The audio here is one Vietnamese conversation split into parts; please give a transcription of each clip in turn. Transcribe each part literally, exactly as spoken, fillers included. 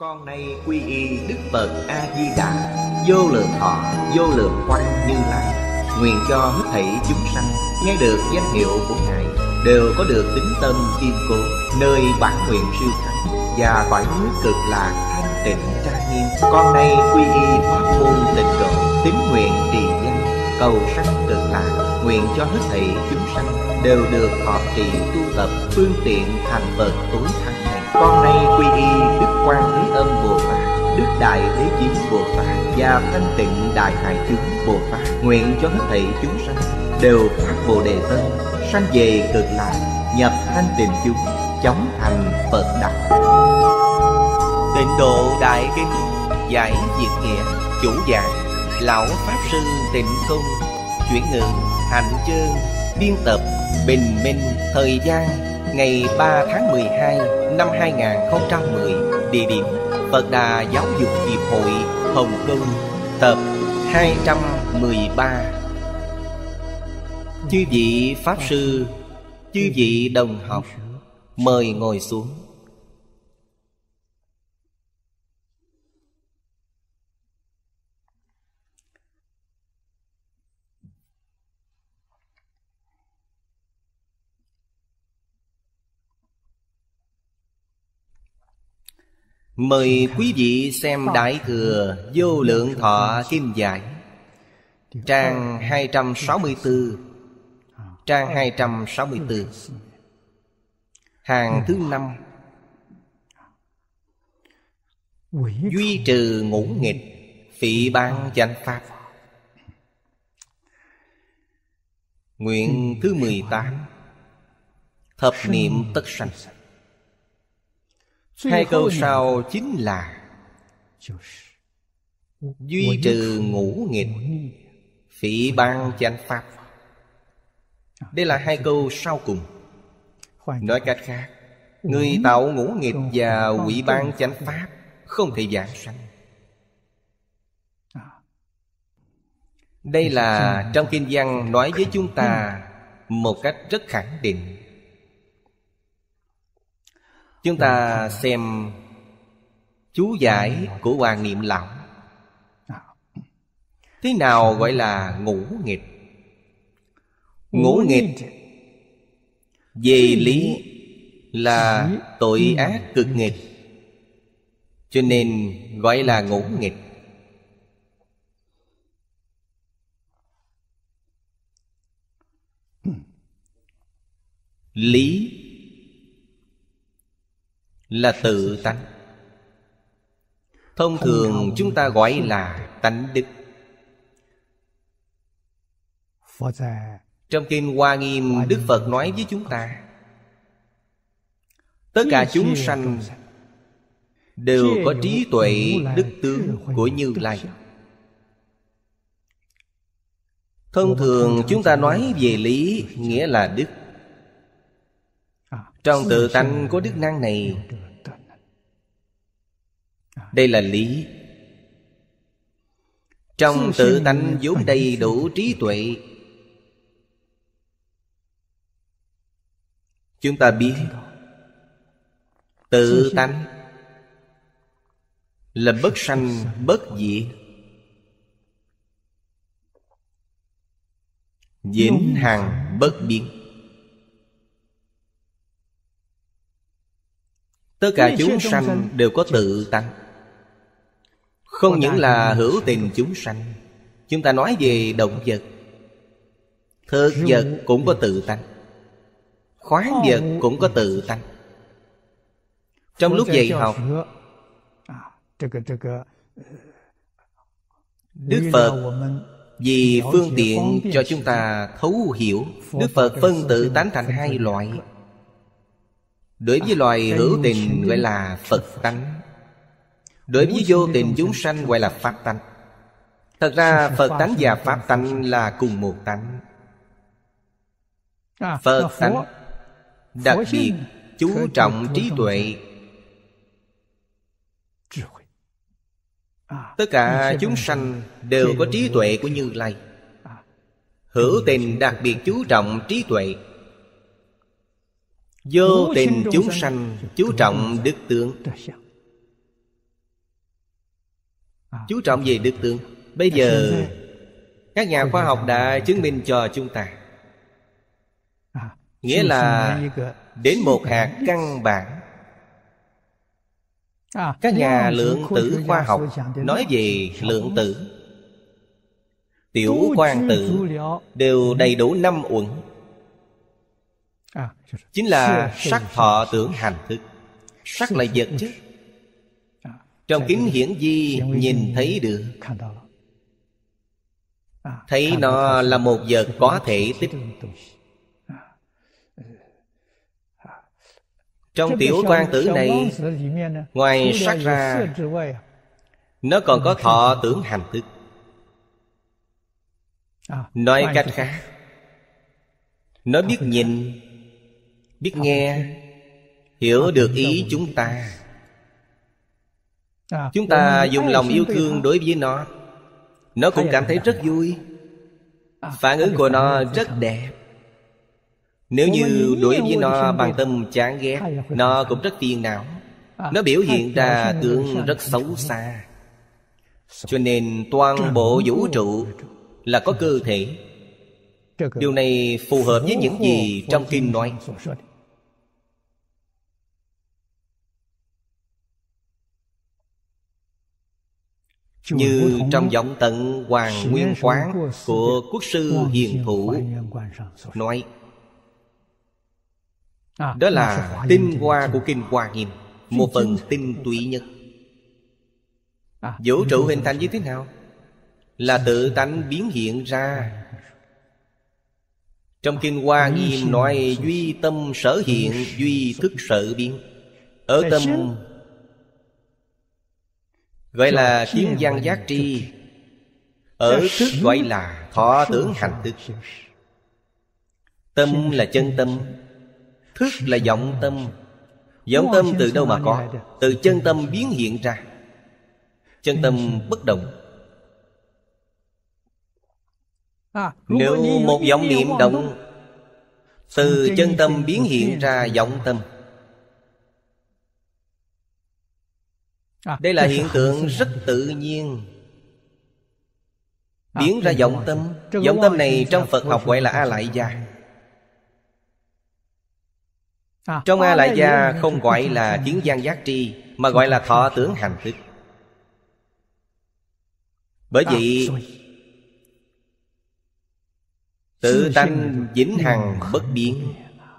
Con nay quy y Đức Phật A-di-đà, vô lượng thọ, vô lượng quang Như Lai. Nguyện cho hết thảy chúng sanh nghe được danh hiệu của Ngài đều có được tín tâm kiên cố, nơi bản nguyện siêu thắng và cõi nước cực lạc thanh tịnh trang nghiêm. Con nay quy y pháp môn tịnh độ, tín nguyện trì danh, cầu sanh cực lạc. Nguyện cho hết thảy chúng sanh đều được thọ trì tu tập phương tiện thành Phật tối thắng này. Con nay quy y Đức Quan Thế Âm Bồ Tát, Đức Đại Thế Chí Bồ Tát và Thanh Tịnh Đại Hải Chúng Bồ Tát. Nguyện cho hết thảy chúng sanh đều phát Bồ Đề Tâm, sanh về cực lạc, nhập thanh tịnh chúng, chóng thành Phật đạo. Tịnh Độ Đại Kinh giải Việt nghĩa, chủ giảng Lão Pháp Sư Tịnh Không, chuyển ngữ Hạnh Chương, biên tập Bình Minh. Thời gian ngày ba tháng mười hai năm hai nghìn không trăm mười. Địa điểm Phật Đà Giáo dục Hiệp hội Hồng Kông. Tập hai trăm mười ba. Chư vị Pháp Sư, chư vị đồng học, mời ngồi xuống. Mời quý vị xem Đại Thừa Vô Lượng Thọ Kinh Giải, trang hai trăm sáu mươi tư, trang hai trăm sáu mươi tư, hàng thứ năm. Duy trừ ngũ nghịch, phỉ báng chánh pháp. Nguyện thứ mười tám. Thập niệm tất sanh. Hai câu sau chính là duy trừ ngũ nghịch, phỉ báng chánh pháp. Đây là hai câu sau cùng. Nói cách khác, người tạo ngũ nghịch và hủy báng chánh pháp không thể giảng sanh. Đây là trong kinh văn nói với chúng ta một cách rất khẳng định. Chúng ta xem chú giải của Hoàng Niệm Lão. Thế nào gọi là ngũ nghịch? Ngũ nghịch về lý là tội ác cực nghịch, cho nên gọi là ngũ nghịch. Lý là tự tánh, thông thường chúng ta gọi là tánh đức. Trong Kinh Hoa Nghiêm, Đức Phật nói với chúng ta, tất cả chúng sanh đều có trí tuệ đức tướng của Như Lai. Thông thường chúng ta nói về lý nghĩa là đức. Trong tự tánh có đức năng này, đây là lý. Trong tự tánh vốn đầy đủ trí tuệ. Chúng ta biết tự tánh là bất sanh bất diệt, vĩnh hằng bất biến. Tất cả chúng sanh đều có tự tánh. Không những là hữu tình chúng sanh. Chúng ta nói về động vật, thực vật cũng có tự tánh, khoáng vật cũng có tự tánh. Trong lúc dạy học, Đức Phật vì phương tiện cho chúng ta thấu hiểu, Đức Phật phân tự tánh thành hai loại. Đối với loài hữu tình gọi là Phật tánh, đối với vô tình chúng sanh gọi là Pháp tánh. Thật ra Phật tánh và Pháp tánh là cùng một tánh. Phật tánh đặc biệt chú trọng trí tuệ. Tất cả chúng sanh đều có trí tuệ của Như Lai. Hữu tình đặc biệt chú trọng trí tuệ. Vô tình chúng sanh chú trọng đức tướng. chú trọng về đức tướng. Bây giờ các nhà khoa học đã chứng minh cho chúng ta, nghĩa là đến một hạt căn bản. Các nhà lượng tử khoa học nói về lượng tử, tiểu quang tử đều đầy đủ năm uẩn, chính là sắc thọ tưởng hành thức. Sắc là vật chất, trong kính hiển vi nhìn thấy được, thấy nó là một vật có thể tích. Trong tiểu quang tử này, ngoài sắc ra, nó còn có thọ tưởng hành thức. Nói cách khác, nó biết nhìn, biết nghe, hiểu được ý chúng ta. Chúng ta dùng lòng yêu thương đối với nó, nó cũng cảm thấy rất vui. Phản ứng của nó rất đẹp. Nếu như đối với nó bằng tâm chán ghét, nó cũng rất phiền não. Nó biểu hiện ra tướng rất xấu xa. Cho nên toàn bộ vũ trụ là có cơ thể. Điều này phù hợp với những gì trong kinh nói. Như trong Vọng Tận Hoàng Nguyên Quán của Quốc sư Hiền Thủ nói, đó là tinh hoa của Kinh Hoa Nghiêm, một phần tinh túy nhất. Vũ trụ hình thành như thế nào? Là tự tánh biến hiện ra. Trong Kinh Hoa Nghiêm nói duy tâm sở hiện, duy thức sở biến. Ở tâm gọi là kiến văn giác tri, ở thức gọi là thọ tưởng hành thức. Tâm là chân tâm, thức là vọng tâm. Vọng tâm từ đâu mà có? Từ chân tâm biến hiện ra. Chân tâm bất động. Nếu một vọng niệm động, từ chân tâm biến hiện ra vọng tâm. Đây là hiện tượng rất tự nhiên. Biến ra vọng tâm. Vọng tâm này trong Phật học gọi là A Lại Gia. Trong A Lại Gia không gọi là kiến văn giác tri, mà gọi là thọ tưởng hành thức. Bởi vậy tự tánh vĩnh hằng bất biến,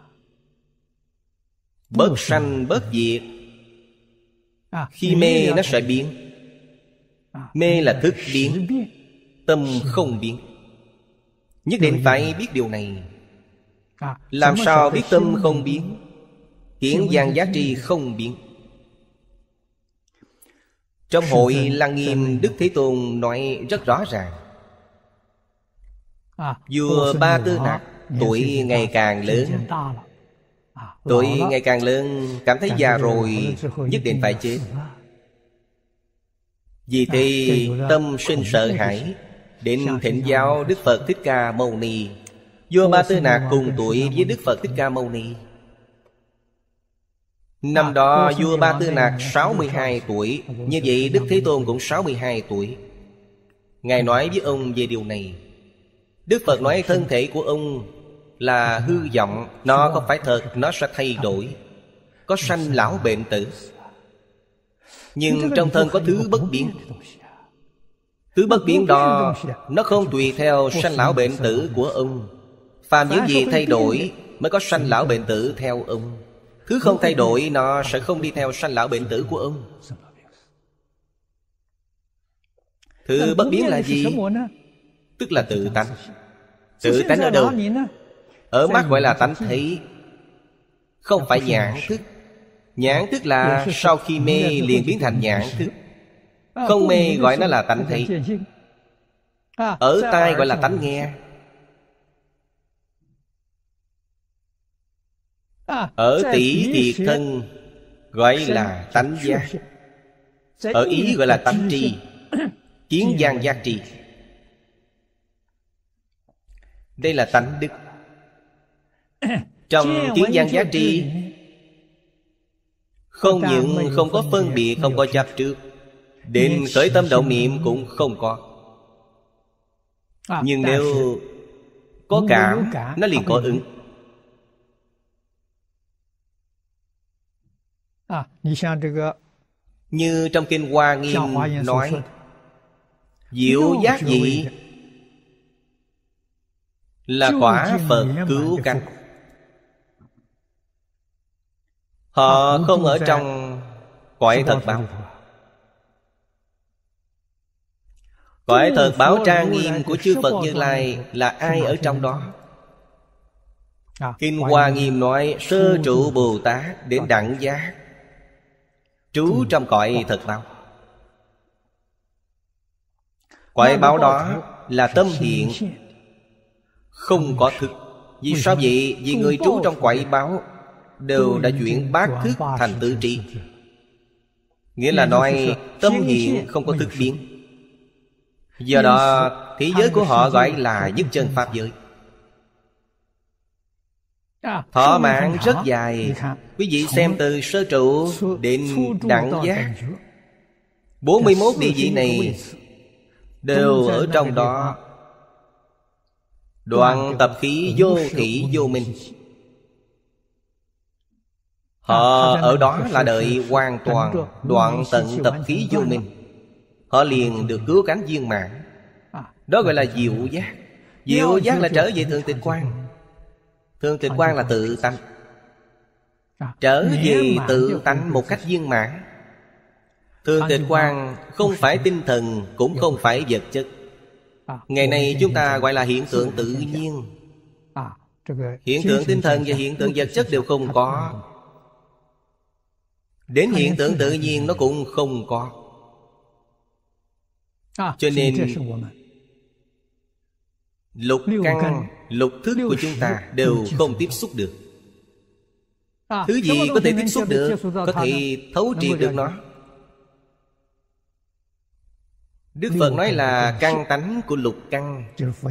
bất sanh bất diệt. Khi mê nó sẽ biến. Mê là thức biến, tâm không biến. Nhất định phải biết điều này. Làm sao biết tâm không biến? Kiến văn giác tri không biến. Trong Hội Lăng Nghiêm, Đức Thế Tôn nói rất rõ ràng. Vua Ba Tư Nặc tuổi ngày càng lớn. Tuổi ngày càng lớn, cảm thấy già rồi, nhất định phải chết. Vì thế tâm sinh sợ hãi, đến thỉnh giáo Đức Phật Thích Ca Mâu Ni. Vua Ba Tư Nặc cùng tuổi với Đức Phật Thích Ca Mâu Ni. Năm đó vua Ba Tư Nặc sáu mươi hai tuổi, như vậy Đức Thế Tôn cũng sáu mươi hai tuổi. Ngài nói với ông về điều này. Đức Phật nói thân thể của ông là hư vọng, nó không phải thật, nó sẽ thay đổi, có sanh lão bệnh tử. Nhưng trong thân có thứ bất biến. Thứ bất biến đó nó không tùy theo sanh lão bệnh tử của ông. Phàm những gì thay đổi mới có sanh lão bệnh tử theo ông. Thứ không thay đổi nó sẽ không đi theo sanh lão bệnh tử của ông. Thứ bất biến là gì? Tức là tự tánh. Tự tánh ở đâu? Ở mắt gọi là tánh thấy, không phải nhãn thức. Nhãn thức là sau khi mê liền biến thành nhãn thức. Không mê gọi nó là tánh thấy. Ở tai gọi là tánh nghe. Ở tỷ thiệt thân gọi là tánh giác. Ở ý gọi là tánh tri, kiến văn giác tri. Đây là tánh đức. Trong kiến văn giác tri, không những không có phân biệt, không có chấp trước, đến khởi tâm động niệm cũng không có. Nhưng nếu có cảm, nó liền có ứng. Như trong kinh Hoa Nghiêm nói, diệu giác dị là quả Phật cứu cánh. Họ không ở trong cõi thật báo. Cõi thật báo trang nghiêm của chư Phật Như Lai là ai ở trong đó? Kinh Hoa Nghiêm nói sơ trụ Bồ Tát đến đẳng giác trú trong cõi thật báo. Cõi báo đó là tâm hiện, không có thức. Vì sao vậy? Vì người trú trong cõi báo đều đã chuyển bát thức thành tứ trí. Nghĩa là nói tâm hiện không có thức biến. Do đó thế giới của họ gọi là nhất chân pháp giới. Thọ mạng rất dài. Quý vị xem từ sơ trụ đến đẳng giác, bốn mươi mốt địa vị này đều ở trong đó. Đoạn tập khí vô thị vô minh. Họ ở đó là đợi hoàn toàn đoạn tận tập khí vô minh, họ liền được cứu cánh viên mãn. Đó gọi là diệu giác. Diệu giác là trở về thường tịch quan. Thường tịch quan là tự tánh, trở về tự tánh một cách viên mãn. Thường tịch quan không phải tinh thần, cũng không phải vật chất. Ngày nay chúng ta gọi là hiện tượng tự nhiên. Hiện tượng tinh thần và hiện tượng vật chất đều không có. Đến hiện tượng tự nhiên nó cũng không có. Cho nên lục căn, lục thức của chúng ta đều không tiếp xúc được. Thứ gì có thể tiếp xúc được, có thể thấu triệt được nó? Đức Phật nói là căn tánh của lục căn.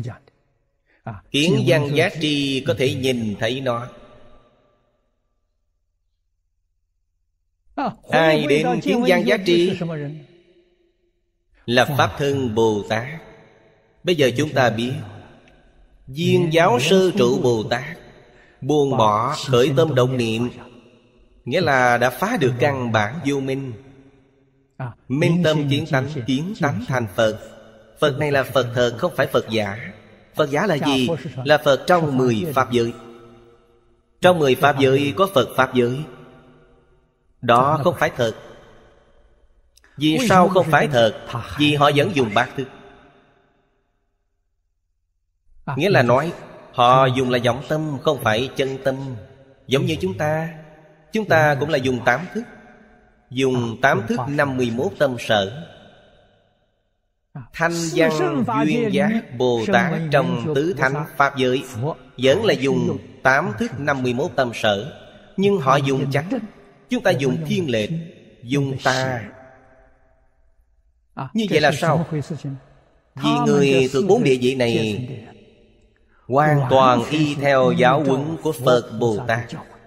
Kiến văn giác tri có thể nhìn thấy nó. Ai đến kiến văn giác tri? Là Pháp Thân Bồ Tát. Bây giờ chúng ta biết Viên giáo sơ trụ Bồ Tát buông bỏ khởi tâm động niệm, nghĩa là đã phá được căn bản vô minh. Minh tâm kiến tánh, kiến tánh thành Phật. Phật này là Phật thật, không phải Phật giả. Phật giả là gì? Là Phật trong mười Pháp giới. Trong mười Pháp giới có Phật Pháp giới. Đó không phải thật. Vì sao không phải thật? Vì họ vẫn dùng bát thức. Nghĩa là nói họ dùng là vọng tâm, không phải chân tâm. Giống như chúng ta, chúng ta cũng là dùng tám thức. Dùng tám thức năm mươi mốt tâm sở. Thanh văn duyên giác Bồ Tát trong tứ thánh Pháp giới vẫn là dùng tám thức năm mươi mốt tâm sở. Nhưng họ dùng chánh, chúng ta dùng thiên lệch, dùng tà. Như vậy là sao? Vì người thuộc bốn địa vị này hoàn toàn y theo giáo huấn của Phật Bồ Tát.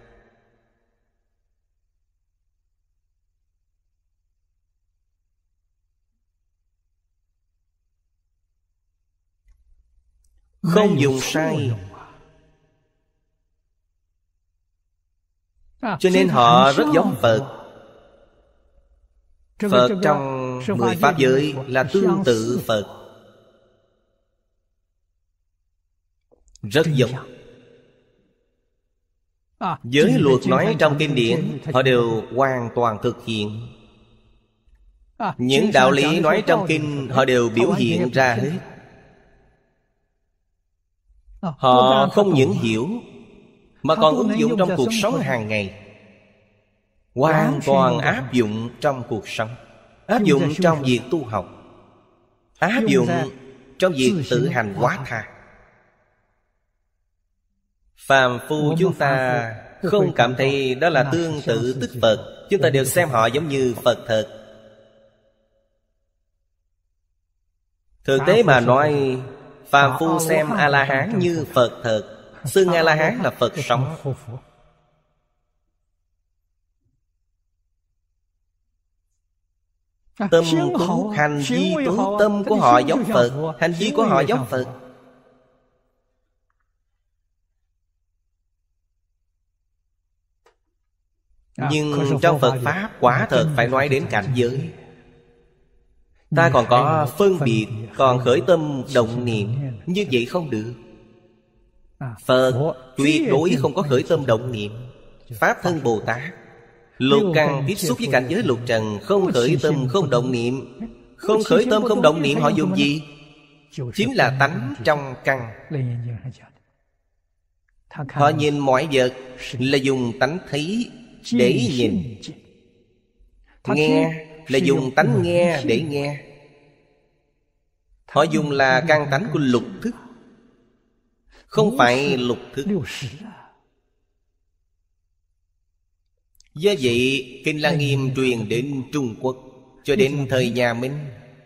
Không dùng sai. Cho nên họ rất giống Phật. Phật trong mười Pháp giới là tương tự Phật, rất giống. Giới luật nói trong kinh điển họ đều hoàn toàn thực hiện. Những đạo lý nói trong kinh họ đều biểu hiện ra hết. Họ không những hiểu mà còn ứng dụng trong cuộc sống hàng ngày. Hoàn toàn áp dụng trong cuộc sống, áp dụng trong việc tu học, áp dụng trong việc tự hành hóa tha. Phàm phu chúng ta không cảm thấy đó là tương tự tức Phật. Chúng ta đều xem họ giống như Phật thật. Thực tế mà nói, phàm phu xem A-la-hán như Phật thật, xưng A-la-hán là Phật sống. Tâm tốt, hành vi tốt, tâm của họ giống Phật, hành vi của họ giống Phật. Nhưng trong Phật Pháp quả thật phải nói đến cảnh giới. Ta còn có phân biệt, còn khởi tâm động niệm, như vậy không được. Phật tuyệt đối không có khởi tâm động niệm. Pháp thân Bồ Tát lục căn tiếp xúc với cảnh giới lục trần, không khởi tâm không động niệm. Không khởi tâm không động niệm họ dùng gì? Chính là tánh trong căn. Họ nhìn mọi vật là dùng tánh thấy để nhìn. Nghe là dùng tánh nghe để nghe. Họ dùng là căn tánh của lục thức, không phải lục thức. Do vậy Kinh Lăng Nghiêm truyền đến Trung Quốc cho đến thời nhà Minh.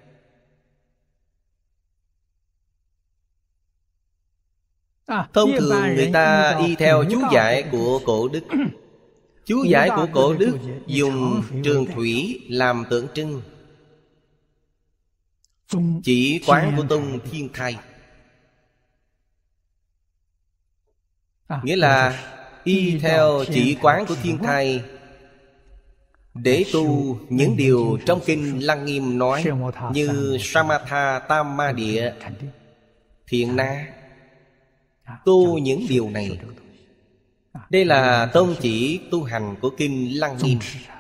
Thông thường người ta y theo chú giải của Cổ Đức. Chú giải của Cổ Đức dùng trường thủy làm tượng trưng. Chỉ quán của Tông Thiên Thai, nghĩa là y theo chỉ quán của Thiên Thai để tu những điều trong Kinh Lăng Nghiêm nói, như Samatha Tam Ma Địa, Thiện Na. Tu những điều này. Đây là tông chỉ tu hành của Kinh Lăng Nghiêm.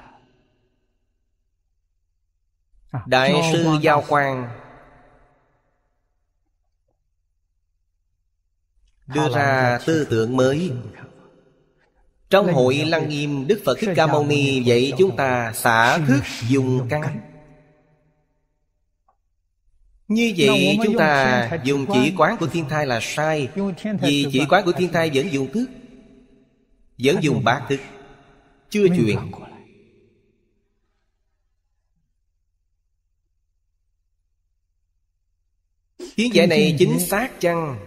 Đại sư Giao Quang đưa ra tư tưởng mới. Trong hội Lăng Nghiêm, Đức Phật Thích Ca Mâu Ni dạy chúng ta xả thức dùng căn. Như vậy chúng ta dùng chỉ quán của Thiên Thai là sai. Vì chỉ quán của Thiên Thai vẫn dùng thức, vẫn dùng bát thức, chưa chuyển. Kiến giải này chính xác chăng?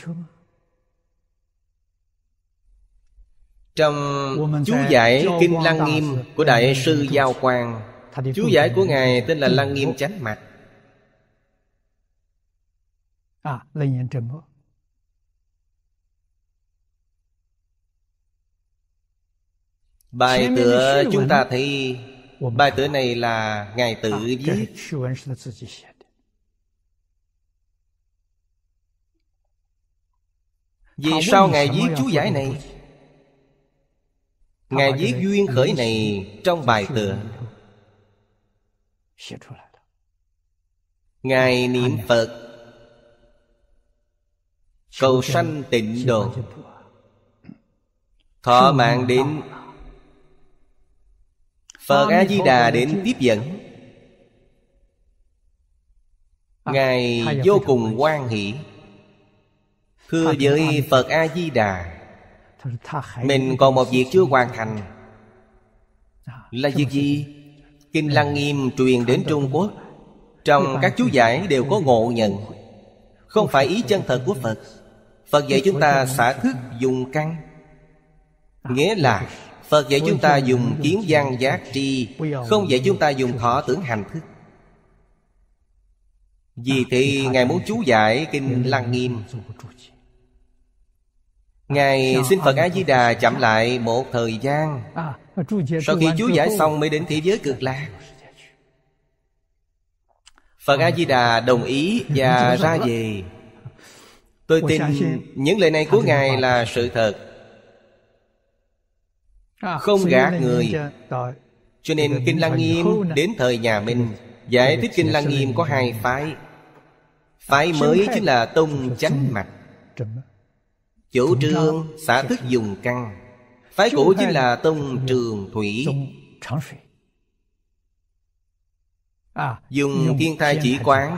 Trong chú giải Kinh Lăng Nghiêm của Đại sư Giao Quang, chú giải của Ngài tên là Lăng Nghiêm Chánh Mạch. Bài tựa chúng ta thấy, bài tựa này là Ngài tự viết. Vì sao Ngài viết chú giải này? Ngài viết duyên khởi này trong bài tựa. Ngài niệm Phật cầu sanh tịnh độ, thọ mạng đến Phật A-di-đà đến tiếp dẫn. Ngài vô cùng hoan hỷ, thưa với Phật A-di-đà, mình còn một việc chưa hoàn thành. Là việc gì? Kinh Lăng Nghiêm truyền đến Trung Quốc, trong các chú giải đều có ngộ nhận, không phải ý chân thật của Phật. Phật dạy chúng ta xả thức dùng căn, nghĩa là Phật dạy chúng ta dùng kiến văn giác tri, không dạy chúng ta dùng thọ tưởng hành thức. Vì thì Ngài muốn chú giải Kinh Lăng Nghiêm. Ngài xin Phật A-di-đà chậm lại một thời gian. Sau khi chú giải xong mới đến thế giới Cực Lạc. Phật A-di-đà đồng ý và ra về. Tôi tin những lời này của Ngài là sự thật, không gạt người. Cho nên Kinh Lăng Nghiêm đến thời nhà Minh giải thích Kinh Lăng Nghiêm có hai phái. Phái mới chính là Tông Chánh Mạch, chủ trương xả thức dùng căn. Phái cũ chính là Tông Trường Thủy, dùng Thiên Thai chỉ quán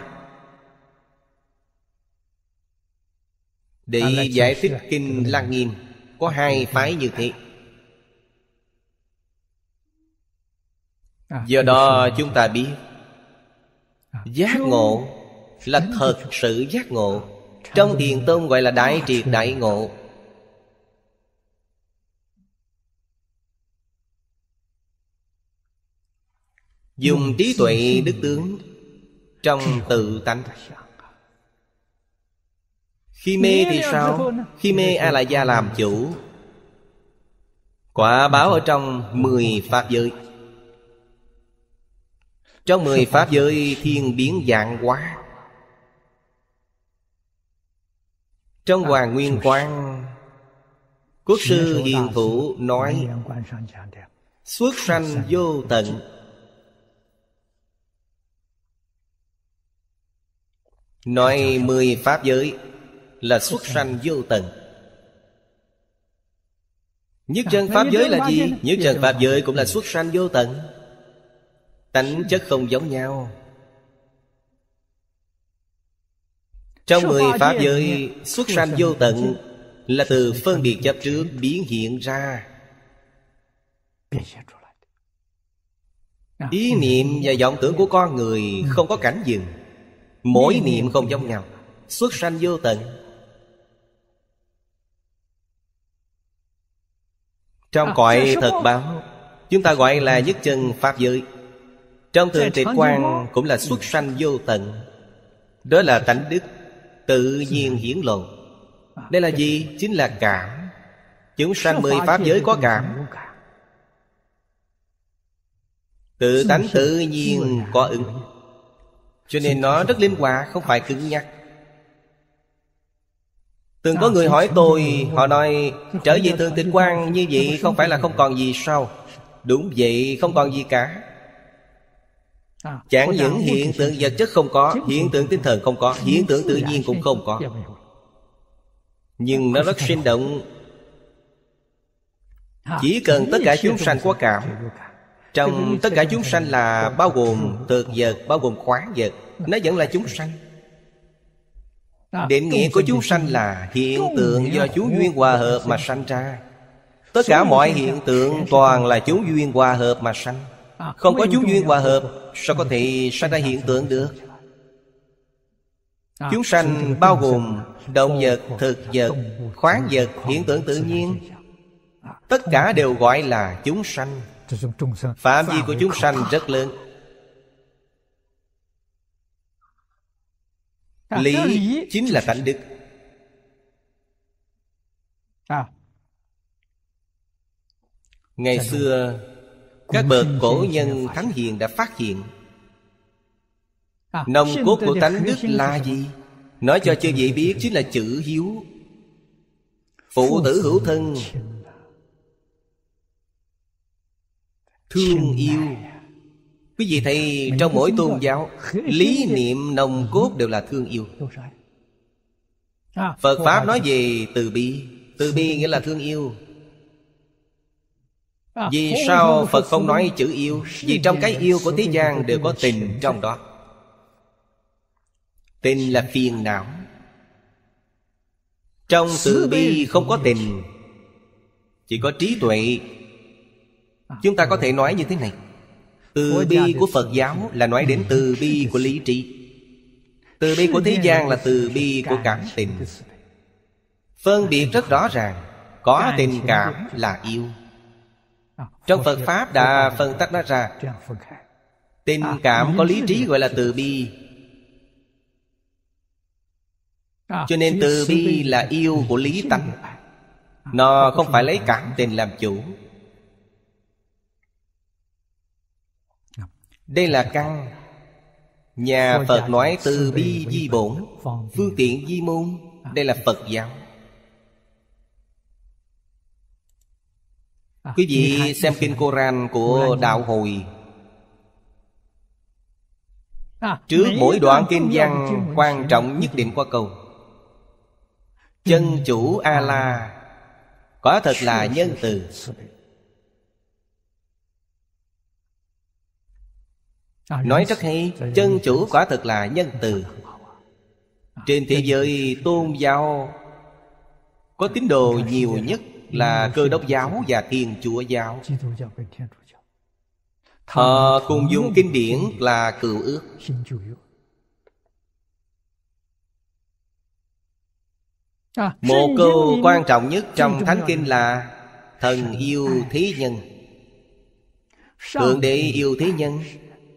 để giải thích Kinh Lăng Nghiêm. Có hai phái như thế. Do đó chúng ta biết giác ngộ là thật sự giác ngộ. Trong Thiền Tông gọi là đại triệt đại ngộ. dùng trí tuệ đức tướng trong tự tánh. Khi mê thì sao? Khi mê A La Gia làm chủ, quả báo ở trong mười pháp giới. Trong mười pháp giới thiên biến vạn hóa. Trong Hoàng Nguyên Quang, Quốc sư Hiền Thủ nói xuất sanh vô tận. Nói mười pháp giới là xuất sanh vô tận. Nhất chân pháp giới là gì? Nhất chân pháp giới cũng là xuất sanh vô tận. Tánh chất không giống nhau. Trong mười pháp giới xuất sanh vô tận là từ phân biệt chấp trước biến hiện ra. Ý niệm và vọng tưởng của con người không có cảnh dừng. Mỗi niệm không giống nhau, xuất sanh vô tận. Trong cõi thật báo, chúng ta gọi là nhất chân pháp giới. Trong thường tịch quan cũng là xuất sanh vô tận. Đó là tánh đức tự nhiên hiển lộ. Đây là gì? Chính là cảm. Chúng sanh mười pháp giới có cảm. Tự tánh tự nhiên có ứng. Cho nên nó rất linh hoạt, không phải cứng nhắc. Từng có người hỏi tôi, họ nói trở về thường tịch quan như vậy không phải là không còn gì sao? Đúng vậy, không còn gì cả. Chẳng những hiện tượng vật chất không có, hiện tượng tinh thần không có, hiện tượng tự nhiên cũng không có. Nhưng nó rất sinh động. Chỉ cần tất cả chúng sanh có cảm. Trong tất cả chúng sanh là bao gồm thực vật, bao gồm khoáng vật, nó vẫn là chúng sanh. Định nghĩa của chúng sanh là hiện tượng do chúng duyên hòa hợp mà sanh ra. Tất cả mọi hiện tượng toàn là chúng duyên hòa hợp mà sanh. Không có chúng duyên hòa hợp, sao có thể sanh ra hiện tượng được? Chúng sanh bao gồm động vật, thực vật, khoáng vật, hiện tượng tự nhiên. Tất cả đều gọi là chúng sanh. Phạm vi của chúng sanh rất lớn. Lý chính là tánh đức. Ngày xưa các bậc cổ nhân thánh hiền đã phát hiện nòng cốt của tánh đức là gì? Nói cho chư vị biết chính là chữ hiếu. Phụ tử hữu thân, thương yêu. Quý vị thấy trong mỗi tôn giáo, lý niệm nòng cốt đều là thương yêu. Phật Pháp nói về từ bi. Từ bi nghĩa là thương yêu. Vì sao Phật không nói chữ yêu? Vì trong cái yêu của thế gian đều có tình trong đó. Tình là phiền não. Trong từ bi không có tình, chỉ có trí tuệ. Chúng ta có thể nói như thế này. Từ bi của Phật giáo là nói đến từ bi của lý trí. Từ bi của thế gian là từ bi của cảm tình. Phân biệt rất rõ ràng. Có tình cảm là yêu. Trong Phật Pháp đã phân tách nó ra. Tình cảm có lý trí gọi là từ bi. Cho nên từ bi là yêu của lý tánh. Nó không phải lấy cảm tình làm chủ. Đây là căn. Nhà Phật nói từ bi di bổn, phương tiện di môn. Đây là Phật giáo. Quý vị xem kinh Koran của Đạo Hồi. Trước mỗi đoạn kinh văn quan trọng nhất định có câu chân chủ A-la quả thật là nhân từ. Nói rất hay. Chân chủ quả thật là nhân từ. Trên thế giới tôn giáo có tín đồ nhiều nhất là Cơ Đốc giáo và Thiên Chúa giáo. Họ cùng dùng kinh điển là Cựu Ước. Một câu quan trọng nhất trong Thánh Kinh là thần yêu thế nhân. Thượng Đế yêu thế nhân.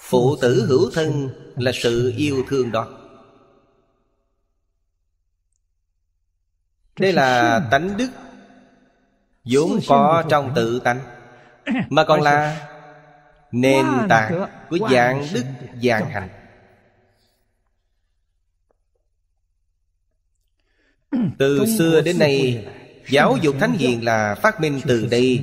Phụ tử hữu thân là sự yêu thương đó. Đây là tánh đức vốn có trong tự tánh, mà còn là nền tảng của vạn đức vạn hạnh. Từ xưa đến nay, giáo dục thánh hiền là phát minh từ đây.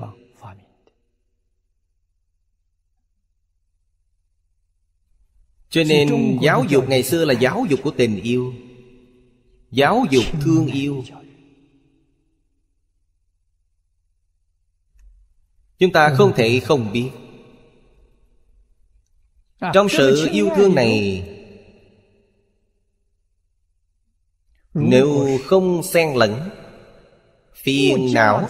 Cho nên giáo dục ngày xưa là giáo dục của tình yêu, giáo dục thương yêu. Chúng ta không thể không biết, trong sự yêu thương này, nếu không xen lẫn phiền não,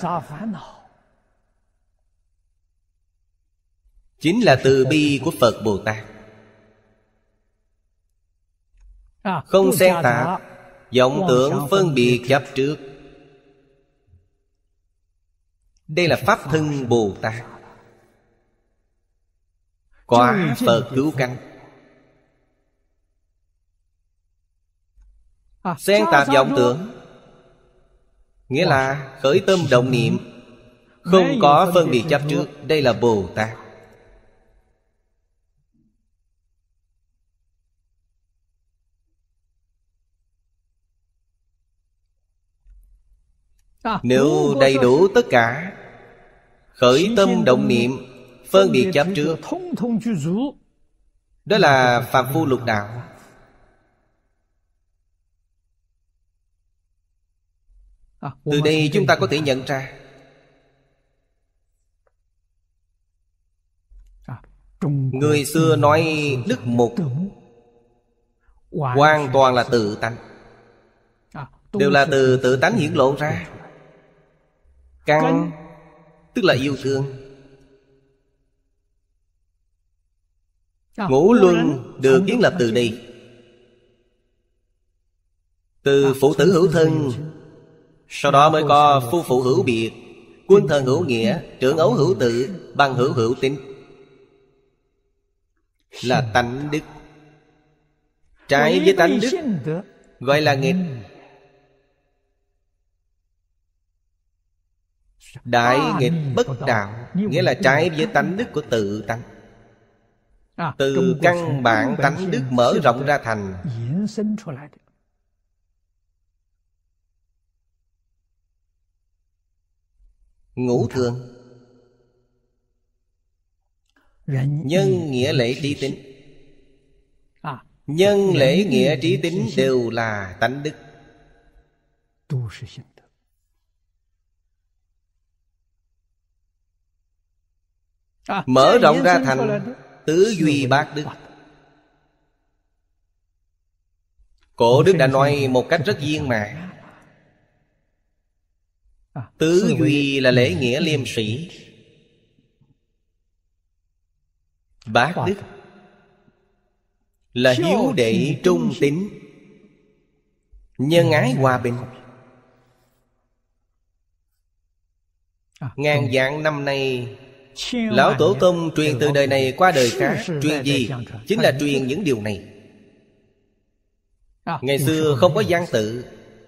chính là từ bi của Phật Bồ Tát. Không xen tạp vọng tưởng phân biệt chấp trước. Đây là Pháp thân Bồ Tát, quả Phật cứu cánh. Xen tạp vọng tưởng nghĩa là khởi tâm động niệm, không có phân biệt chấp trước. Đây là Bồ Tát. Nếu đầy đủ tất cả, khởi tâm động niệm, phân biệt chấp trước, đó là phàm phu lục đạo. Từ đây chúng ta có thể nhận ra, người xưa nói đức mục hoàn toàn là tự tánh, đều là từ tự tánh hiển lộ ra. Căn tức là yêu thương. Ngũ luân được kiến lập từ đây, từ phụ tử hữu thân. Sau đó mới có phu phụ hữu biệt, quân thần hữu nghĩa, trưởng ấu hữu tự, bằng hữu hữu tín. Là tánh đức. Trái với tánh đức gọi là nghịch. Đại nghịch bất đạo, nghĩa là trái với tánh đức của tự tánh. Từ căn bản tánh đức mở rộng ra thành ngũ thường. Nhân nghĩa lễ trí tín. Nhân lễ nghĩa trí tín đều là tánh đức. Mở rộng ra thành tứ duy bát đức. Cổ đức đã nói một cách rất viên mãn. Tứ duy là lễ nghĩa liêm sĩ. Bát đức là hiếu đệ trung tín, nhân ái hòa bình. Ngàn vạn năm nay, Lão Tổ Tông truyền từ đời này qua đời khác. Truyền gì? Chính là truyền những điều này. Ngày xưa không có văn tự.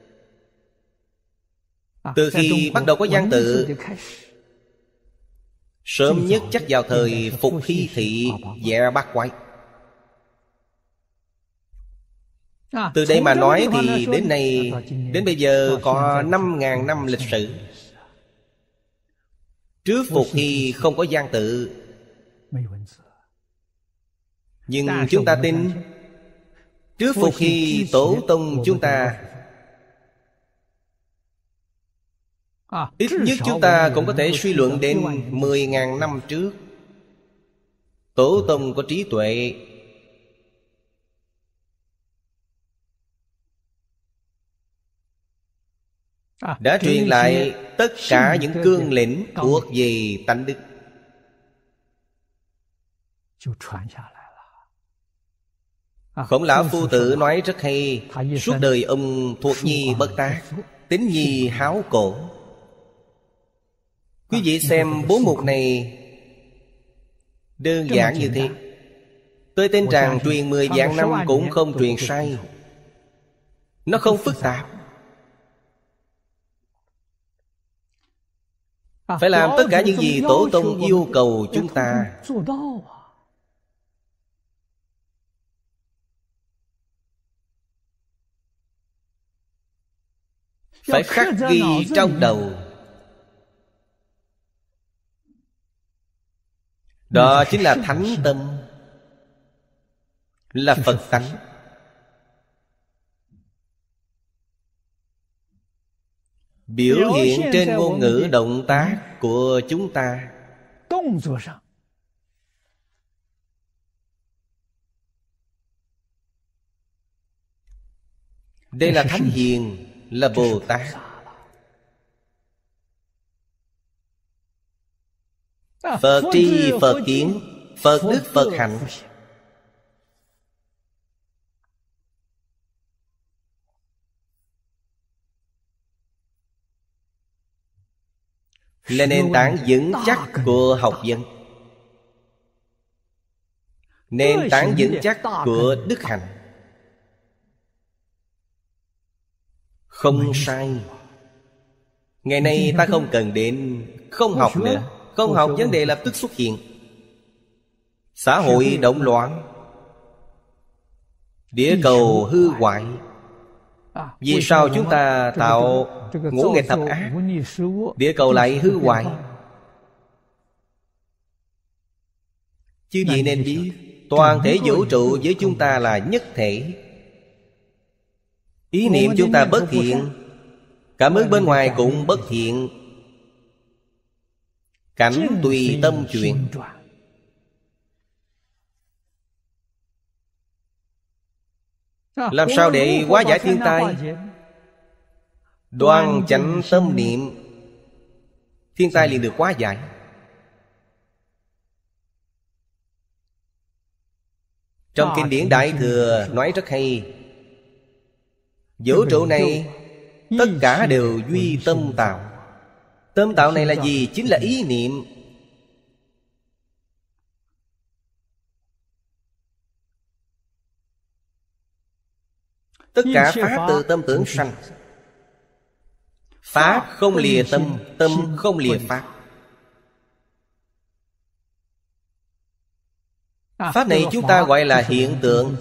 Từ khi bắt đầu có văn tự, sớm nhất chắc vào thời Phục Hy Thị Dạ Bát Quái. Từ đây mà nói thì đến nay, đến bây giờ có năm ngàn năm lịch sử. Trước Phục Hy không có văn tự, nhưng chúng ta tin trước Phục Hy Tổ Tông chúng ta, ít nhất chúng ta cũng có thể suy luận đến mười ngàn năm trước. Tổ Tông có trí tuệ, đã truyền lại tất cả những cương lĩnh thuộc về tánh đức. Khổng Lão Phu Tử nói rất hay. Suốt đời ông thuộc nhi bất tác, tín nhi háo cổ. Quý vị xem bốn mục này đơn giản như thế, Tôi tin rằng truyền mười vạn năm cũng không truyền sai. Nó không phức tạp. Phải làm tất cả những gì tổ tông yêu cầu chúng ta. Phải khắc ghi trong đầu. Đó chính là thánh tâm, là Phật tánh. Biểu hiện trên ngôn ngữ động tác của chúng ta. Đây là Thánh Hiền, là Bồ Tát. Phật tri, Phật kiến, Phật đức, Phật hạnh. Là nền tảng vững chắc của học vấn, nền tảng vững chắc của đức hạnh. Không sai. Ngày nay ta không cần đến không học nữa. Không học, vấn đề lập tức xuất hiện. Xã hội động loạn, địa cầu hư hoại. Vì sao chúng ta tạo ngũ nghịch thập ác, địa cầu lại hư hoại? Chứ gì nên biết, toàn thể vũ trụ với chúng ta là nhất thể. Ý niệm chúng ta bất thiện, cảm ứng bên ngoài cũng bất thiện. Cảnh tùy tâm chuyển. Làm sao để hóa giải thiên tai? Đoan chánh tâm niệm, thiên tai liền được hóa giải. Trong kinh điển Đại Thừa nói rất hay. Vũ trụ này tất cả đều duy tâm tạo. Tâm tạo này là gì? Chính là ý niệm. Tất cả pháp từ tâm tưởng sanh. Pháp không lìa tâm, tâm không lìa pháp. Pháp này chúng ta gọi là hiện tượng.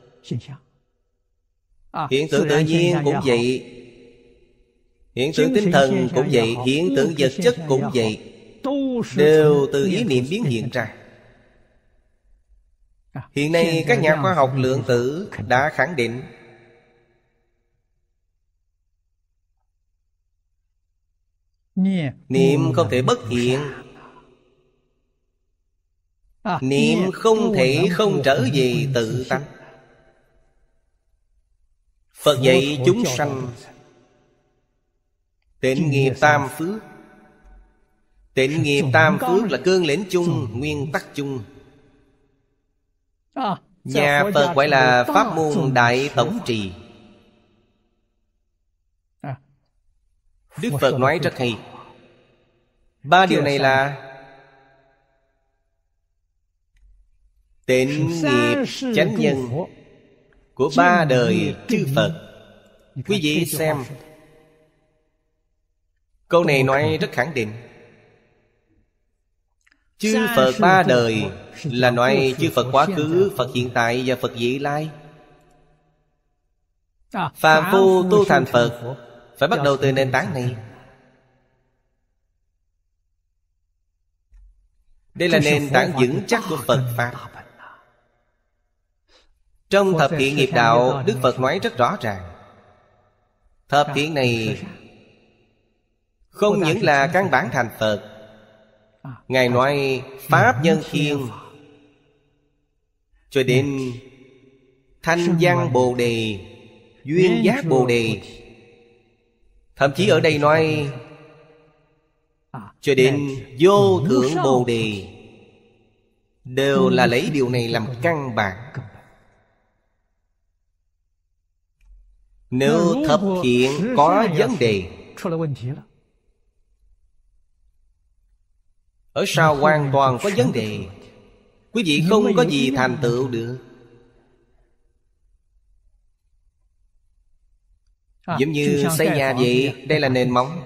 Hiện tượng tự nhiên cũng vậy, hiện tượng tinh thần cũng vậy, hiện tượng vật chất cũng vậy, đều từ ý niệm biến hiện ra. Hiện nay các nhà khoa học lượng tử đã khẳng định niệm không thể bất hiện. Niệm không thể không trở về tự tánh. Phật dạy chúng sanh tịnh nghiệp tam phước. Tịnh nghiệp tam phước là cương lĩnh chung, nguyên tắc chung. Nhà Phật gọi là pháp môn đại tổng trì. Đức Phật nói rất hay. Ba điều này là tịnh nghiệp chánh nhân của ba đời chư Phật. Quý vị xem, câu này nói rất khẳng định. Chư Phật ba đời là nói chư Phật quá khứ, Phật hiện tại và Phật vị lai. Phàm phu tu thành Phật phải bắt đầu từ nền tảng này. Đây là nền tảng vững chắc của Phật Pháp. Trong thập thiện nghiệp đạo, Đức Phật nói rất rõ ràng. Thập thiện này không những là căn bản thành Phật. Ngài nói Pháp Nhân Thiên cho đến Thanh Văn Bồ Đề, Duyên Giác Bồ Đề. Thậm chí ở đây nói cho đến Vô Thượng Bồ Đề, đều là lấy điều này làm căn bản. Nếu thập thiện có vấn đề, ở sau hoàn toàn có vấn đề, Quý vị không có gì thành tựu được. Giống như xây nhà vậy, đây là nền móng.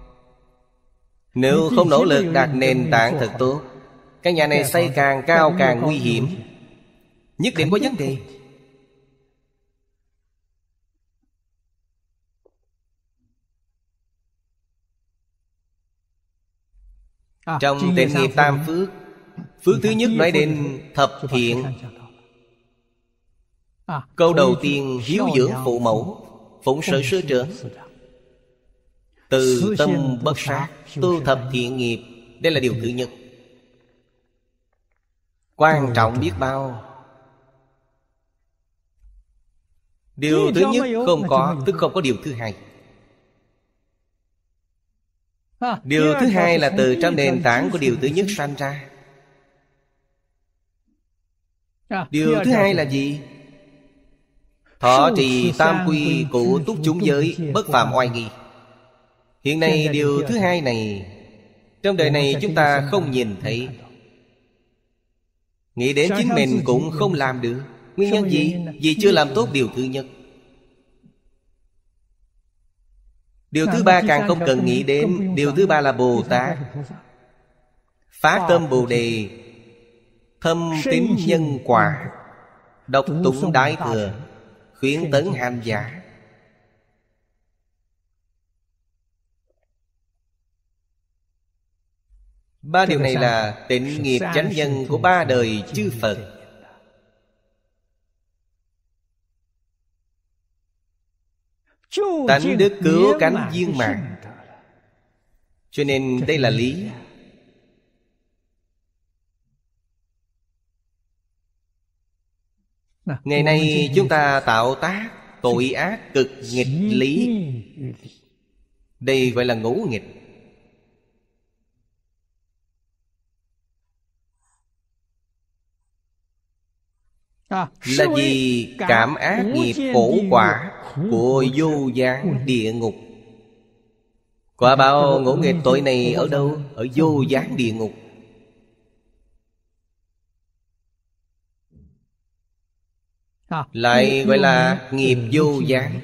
Nếu không nỗ lực đặt nền tảng thật tốt, cái nhà này xây càng cao càng nguy hiểm, nhất định có vấn đề. Trong Tịnh nghiệp tam phước, phước thứ nhất nói đến thập thiện. Câu đầu tiên hiếu dưỡng phụ mẫu, phụng sự sư trưởng, từ tâm bất sát, tu thập thiện nghiệp. Đây là điều thứ nhất, quan trọng biết bao. Điều thứ nhất không có, tức không có điều thứ hai. Điều thứ hai là từ trong nền tảng của điều thứ nhất sanh ra. Điều thứ hai là gì? Thọ trì tam quy cụ túc chúng giới, bất phạm oai nghi. Hiện nay điều thứ hai này trong đời này chúng ta không nhìn thấy. Nghĩ đến chính mình cũng không làm được. Nguyên nhân gì? Vì chưa làm tốt điều thứ nhất. Điều thứ ba càng không cần nghĩ đến. Điều thứ ba là Bồ Tát. Phát tâm Bồ Đề, thâm tín nhân quả, đọc tụng Đại Thừa, khuyến tấn hành giả. Ba điều này là tịnh nghiệp chánh nhân của ba đời chư Phật. Tánh đức cứu cánh viên mãn. Cho nên đây là lý. Ngày nay chúng ta tạo tác tội ác cực nghịch lý. Đây gọi là ngũ nghịch. Là vì cảm ác nghiệp khổ quả của vô gián địa ngục. Quả báo ngũ nghịch tội này ở đâu? Ở vô gián địa ngục. Lại gọi là nghiệp vô gián.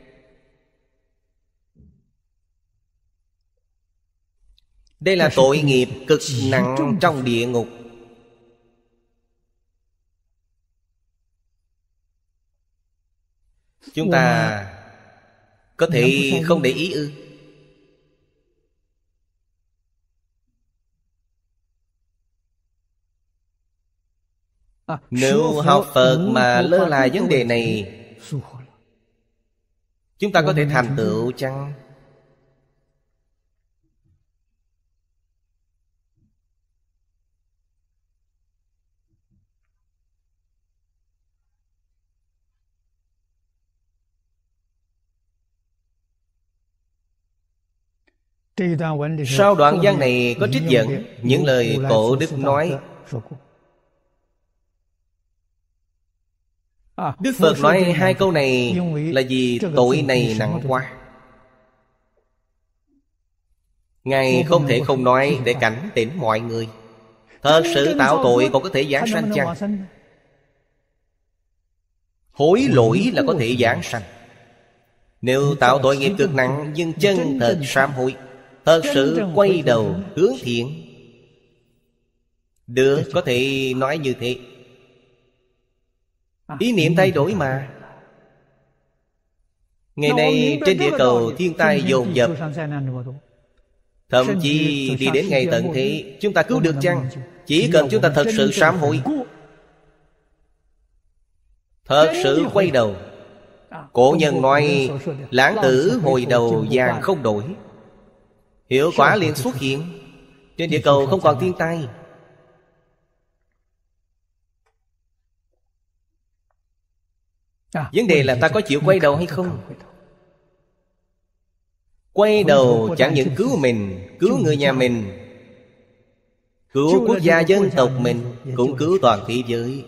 Đây là tội nghiệp cực nặng trong địa ngục. Chúng ta có thể không để ý ư? Nếu học Phật mà lơ là vấn đề này, chúng ta có thể thành tựu chăng? Sau đoạn văn này có trích dẫn những lời Cổ Đức nói. Đức Phật nói hai câu này là vì tội này nặng quá. Ngài không thể không nói để cảnh tỉnh mọi người. Thật sự tạo tội còn có thể giảng sanh chăng? Hối lỗi là có thể giảng sanh. Nếu tạo tội nghiệp cực nặng nhưng chân thật sám hối, thật sự quay đầu hướng thiện, được, có thể nói như thế. Ý niệm thay đổi mà. Ngày nay trên địa cầu thiên tai dồn dập, thậm chí đi đến ngày tận thế, chúng ta cứu được chăng? Chỉ cần chúng ta thật sự sám hối, thật sự quay đầu. Cổ nhân nói lãng tử hồi đầu vàng không đổi, hiệu quả liền xuất hiện. Trên địa cầu không còn thiên tai. Vấn đề là ta có chịu quay đầu hay không? Quay đầu chẳng những cứu mình, cứu người nhà mình, cứu quốc gia dân tộc mình, cũng cứu toàn thế giới.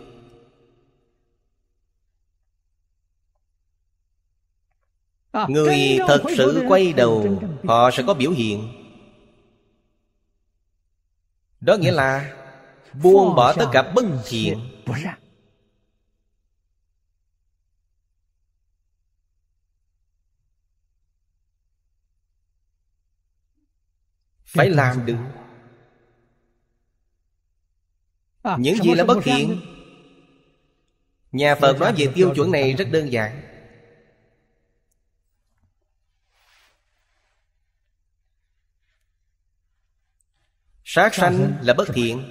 Người thật sự quay đầu, họ sẽ có biểu hiện. Đó nghĩa là buông bỏ tất cả bất thiện. Phải làm được. Những gì là bất thiện? Nhà Phật nói về tiêu chuẩn này rất đơn giản. Sát sanh là bất thiện,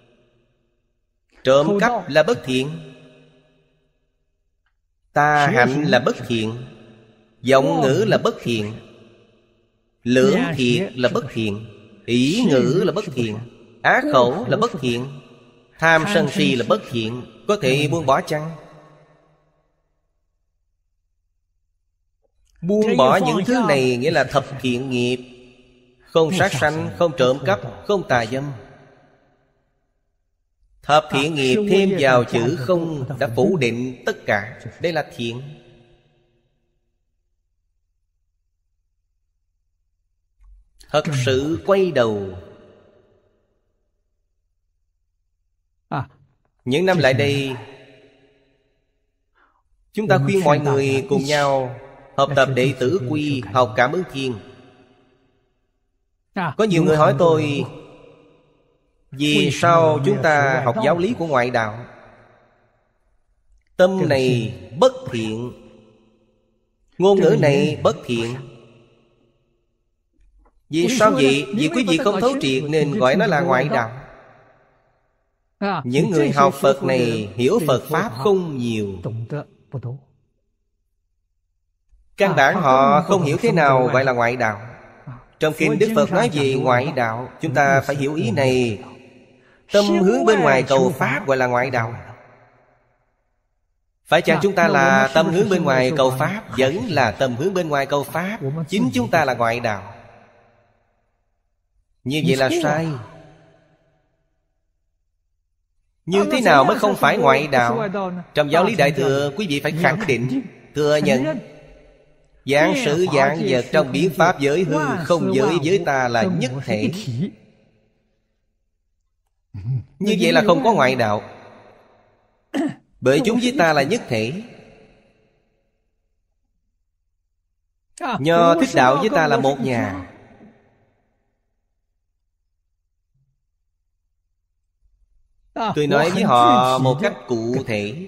trộm cắp là bất thiện, tà hạnh là bất thiện, vọng ngữ là bất thiện, lưỡng thiệt là bất thiện, ỷ ngữ là bất thiện, ác khẩu là bất thiện, tham sân si là bất thiện. Có thể buông bỏ chăng? Buông bỏ những thứ này nghĩa là thập thiện nghiệp. Không sát sanh, không trộm cắp, không tà dâm. Thập thiện nghiệp thêm vào chữ không đã phủ định tất cả. Đây là thiện. Thật sự quay đầu. Những năm lại đây, chúng ta khuyên mọi người cùng nhau học tập Đệ Tử Quy, học Cảm Ứng Thiên. Có nhiều người hỏi tôi, vì sao chúng ta học giáo lý của ngoại đạo? Tâm này bất thiện, ngôn ngữ này bất thiện. Vì sao vậy? Vì quý vị không thấu triệt nên gọi nó là ngoại đạo. Những người học Phật này hiểu Phật Pháp không nhiều. Căn bản họ không hiểu thế nào gọi là ngoại đạo. Trong kinh Đức Phật nói về ngoại đạo, chúng ta phải hiểu ý này. Tâm hướng bên ngoài cầu Pháp gọi là ngoại đạo. Phải chăng chúng ta là tâm hướng bên ngoài cầu Pháp? Vẫn là tâm hướng bên ngoài cầu Pháp. Chính chúng ta là ngoại đạo. Như vậy là sai. Như thế nào mới không phải ngoại đạo? Trong giáo lý Đại Thừa, quý vị phải khẳng định, thừa nhận vạn sự vạn vật trong biến pháp giới hư không giới với ta là nhất thể. Như vậy là không có ngoại đạo. Bởi chúng với ta là nhất thể. Nho Thích Đạo với ta là một nhà. Tôi nói với họ một cách cụ thể.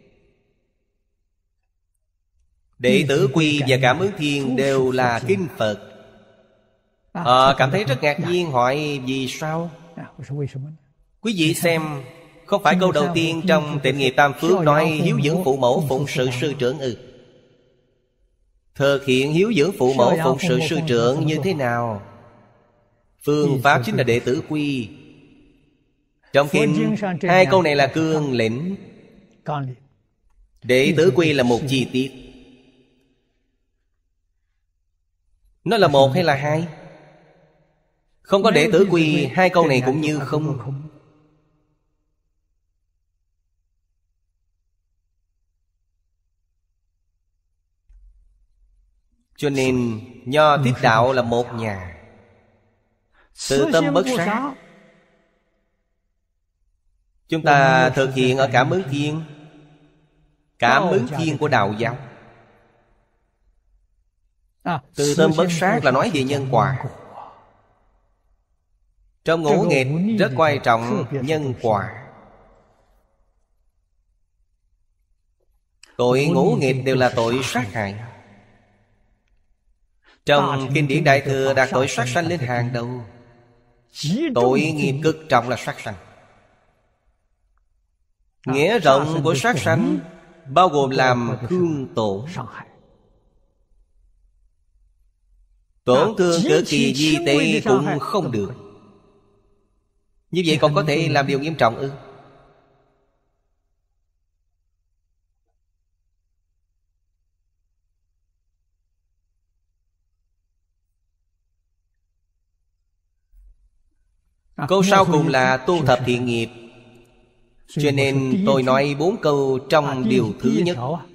Đệ Tử Quy và Cảm Ứng Thiên đều là kinh Phật. Họ cảm thấy rất ngạc nhiên, hỏi vì sao? Quý vị xem, không phải câu đầu tiên trong Tịnh Nghiệp Tam Phước nói hiếu dưỡng phụ mẫu phụng sự sư trưởng ư? Thực hiện hiếu dưỡng phụ mẫu phụng sự sư trưởng như thế nào? Phương pháp chính là Đệ Tử Quy. Trong kinh, hai câu này là cương lĩnh. Đệ Tử Quy là một chi tiết. Nó là một hay là hai? Không có Đệ Tử Quy, hai câu này cũng như không. Cho nên Nho Thích Đạo là một nhà. Tự tâm bất sát. Chúng ta thực hiện ở Cảm Ứng Thiên. Cảm Ứng Thiên của Đạo giáo. Tự tâm bất sát là nói về nhân quả. Trong ngũ nghịch rất quan trọng nhân quả. Tội ngũ nghịch đều là tội sát hại. Trong kinh điển Đại Thừa đặt tội sát sanh lên hàng đầu. Tội nghiệp cực trọng là sát sanh. Nghĩa rộng của sát sanh bao gồm làm thương tổn. Tổn thương cỡ kỳ di tế cũng không được. Như vậy còn có thể làm điều nghiêm trọng ư? Câu sau cùng là tu thập thiện nghiệp. Cho nên tôi nói bốn câu trong điều thứ nhất.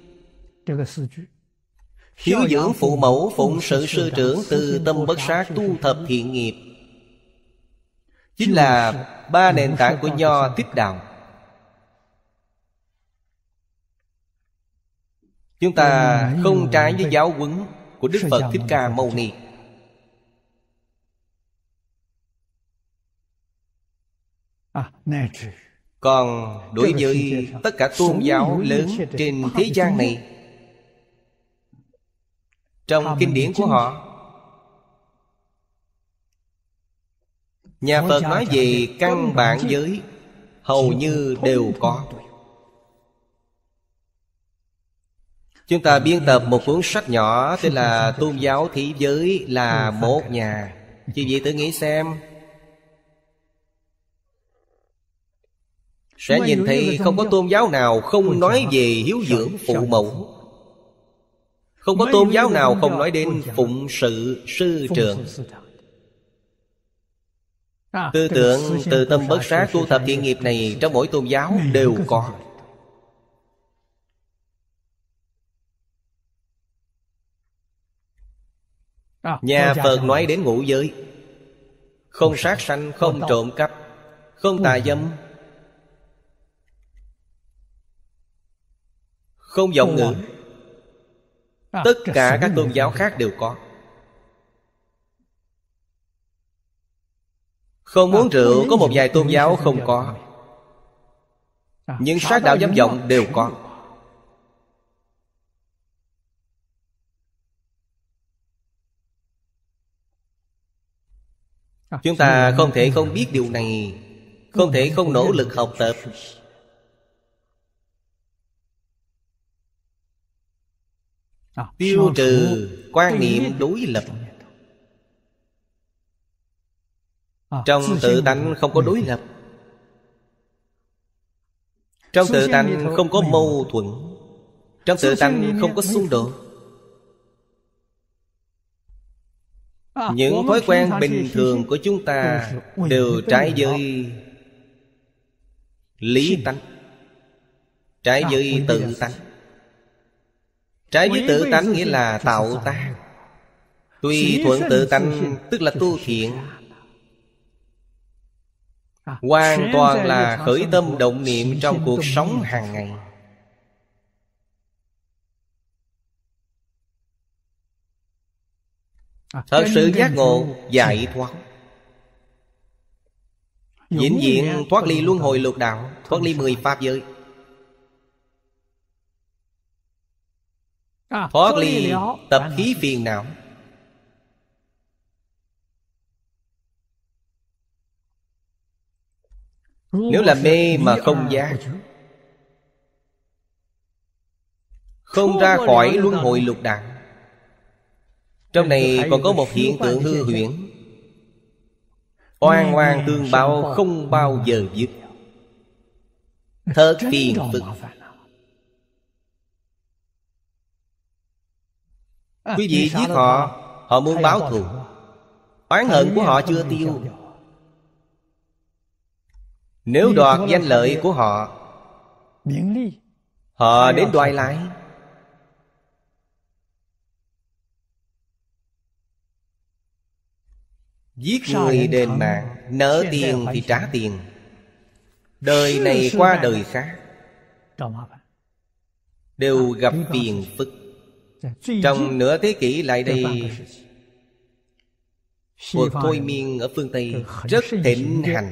Hiếu dưỡng phụ mẫu phụng sự sư trưởng, từ tâm bất sát tu thập thiện nghiệp. chính là ba nền tảng của Nho Thích Đạo. Chúng ta không trái với giáo huấn của Đức Phật Thích Ca Mâu Ni. Còn đối với tất cả tôn giáo lớn trên thế gian này, trong kinh điển của họ, nhà Phật nói về căn bản giới hầu như đều có. Chúng ta biên tập một cuốn sách nhỏ tên là Tôn giáo thế giới là một nhà. Chứ vậy tự nghĩ xem, sẽ nhìn thấy không có tôn giáo nào không nói về hiếu dưỡng phụ mẫu, không có tôn giáo nào không nói đến phụng sự sư trưởng. Tư tưởng từ tâm bất sát, tu tập thiện nghiệp này trong mỗi tôn giáo đều có. Nhà Phật nói đến ngũ giới: không sát sanh, không trộm cắp, không tà dâm, không vọng ngữ. Tất cả các tôn giáo khác đều có. Không uống rượu có một vài tôn giáo không có, nhưng sát đạo dâm vọng đều có. Chúng ta không thể không biết điều này, không thể không nỗ lực học tập. Tiêu trừ quan niệm đối lập. Trong tự tánh không có đối lập, trong tự tánh không có mâu thuẫn, trong tự tánh không có xung đột. Những thói quen bình thường của chúng ta đều trái với lý tánh, trái với tự tánh. Trái với tự tánh nghĩa là tạo tác. Tùy thuận tự tánh tức là tu thiện. Hoàn toàn là khởi tâm động niệm trong cuộc sống hàng ngày. Thật sự giác ngộ, giải thoát, vĩnh viễn thoát ly luân hồi lục đạo, thoát ly mười pháp giới, thoát ly tập khí phiền não. Nếu là mê mà không giác, không ra khỏi luân hồi lục đạo. Trong này còn có một hiện tượng hư huyễn: oan oan tương báo không bao giờ dứt, thật phiền phức. Quý vị giết họ, họ muốn báo thù, oán hận của họ chưa tiêu. Nếu đoạt danh lợi của họ, họ đến đoạt lại. Giết người đền mạng, nợ tiền thì trả tiền. Đời này qua đời khác đều gặp phiền phức. Trong nửa thế kỷ lại đây, cuộc thôi miên ở phương Tây rất thịnh hành.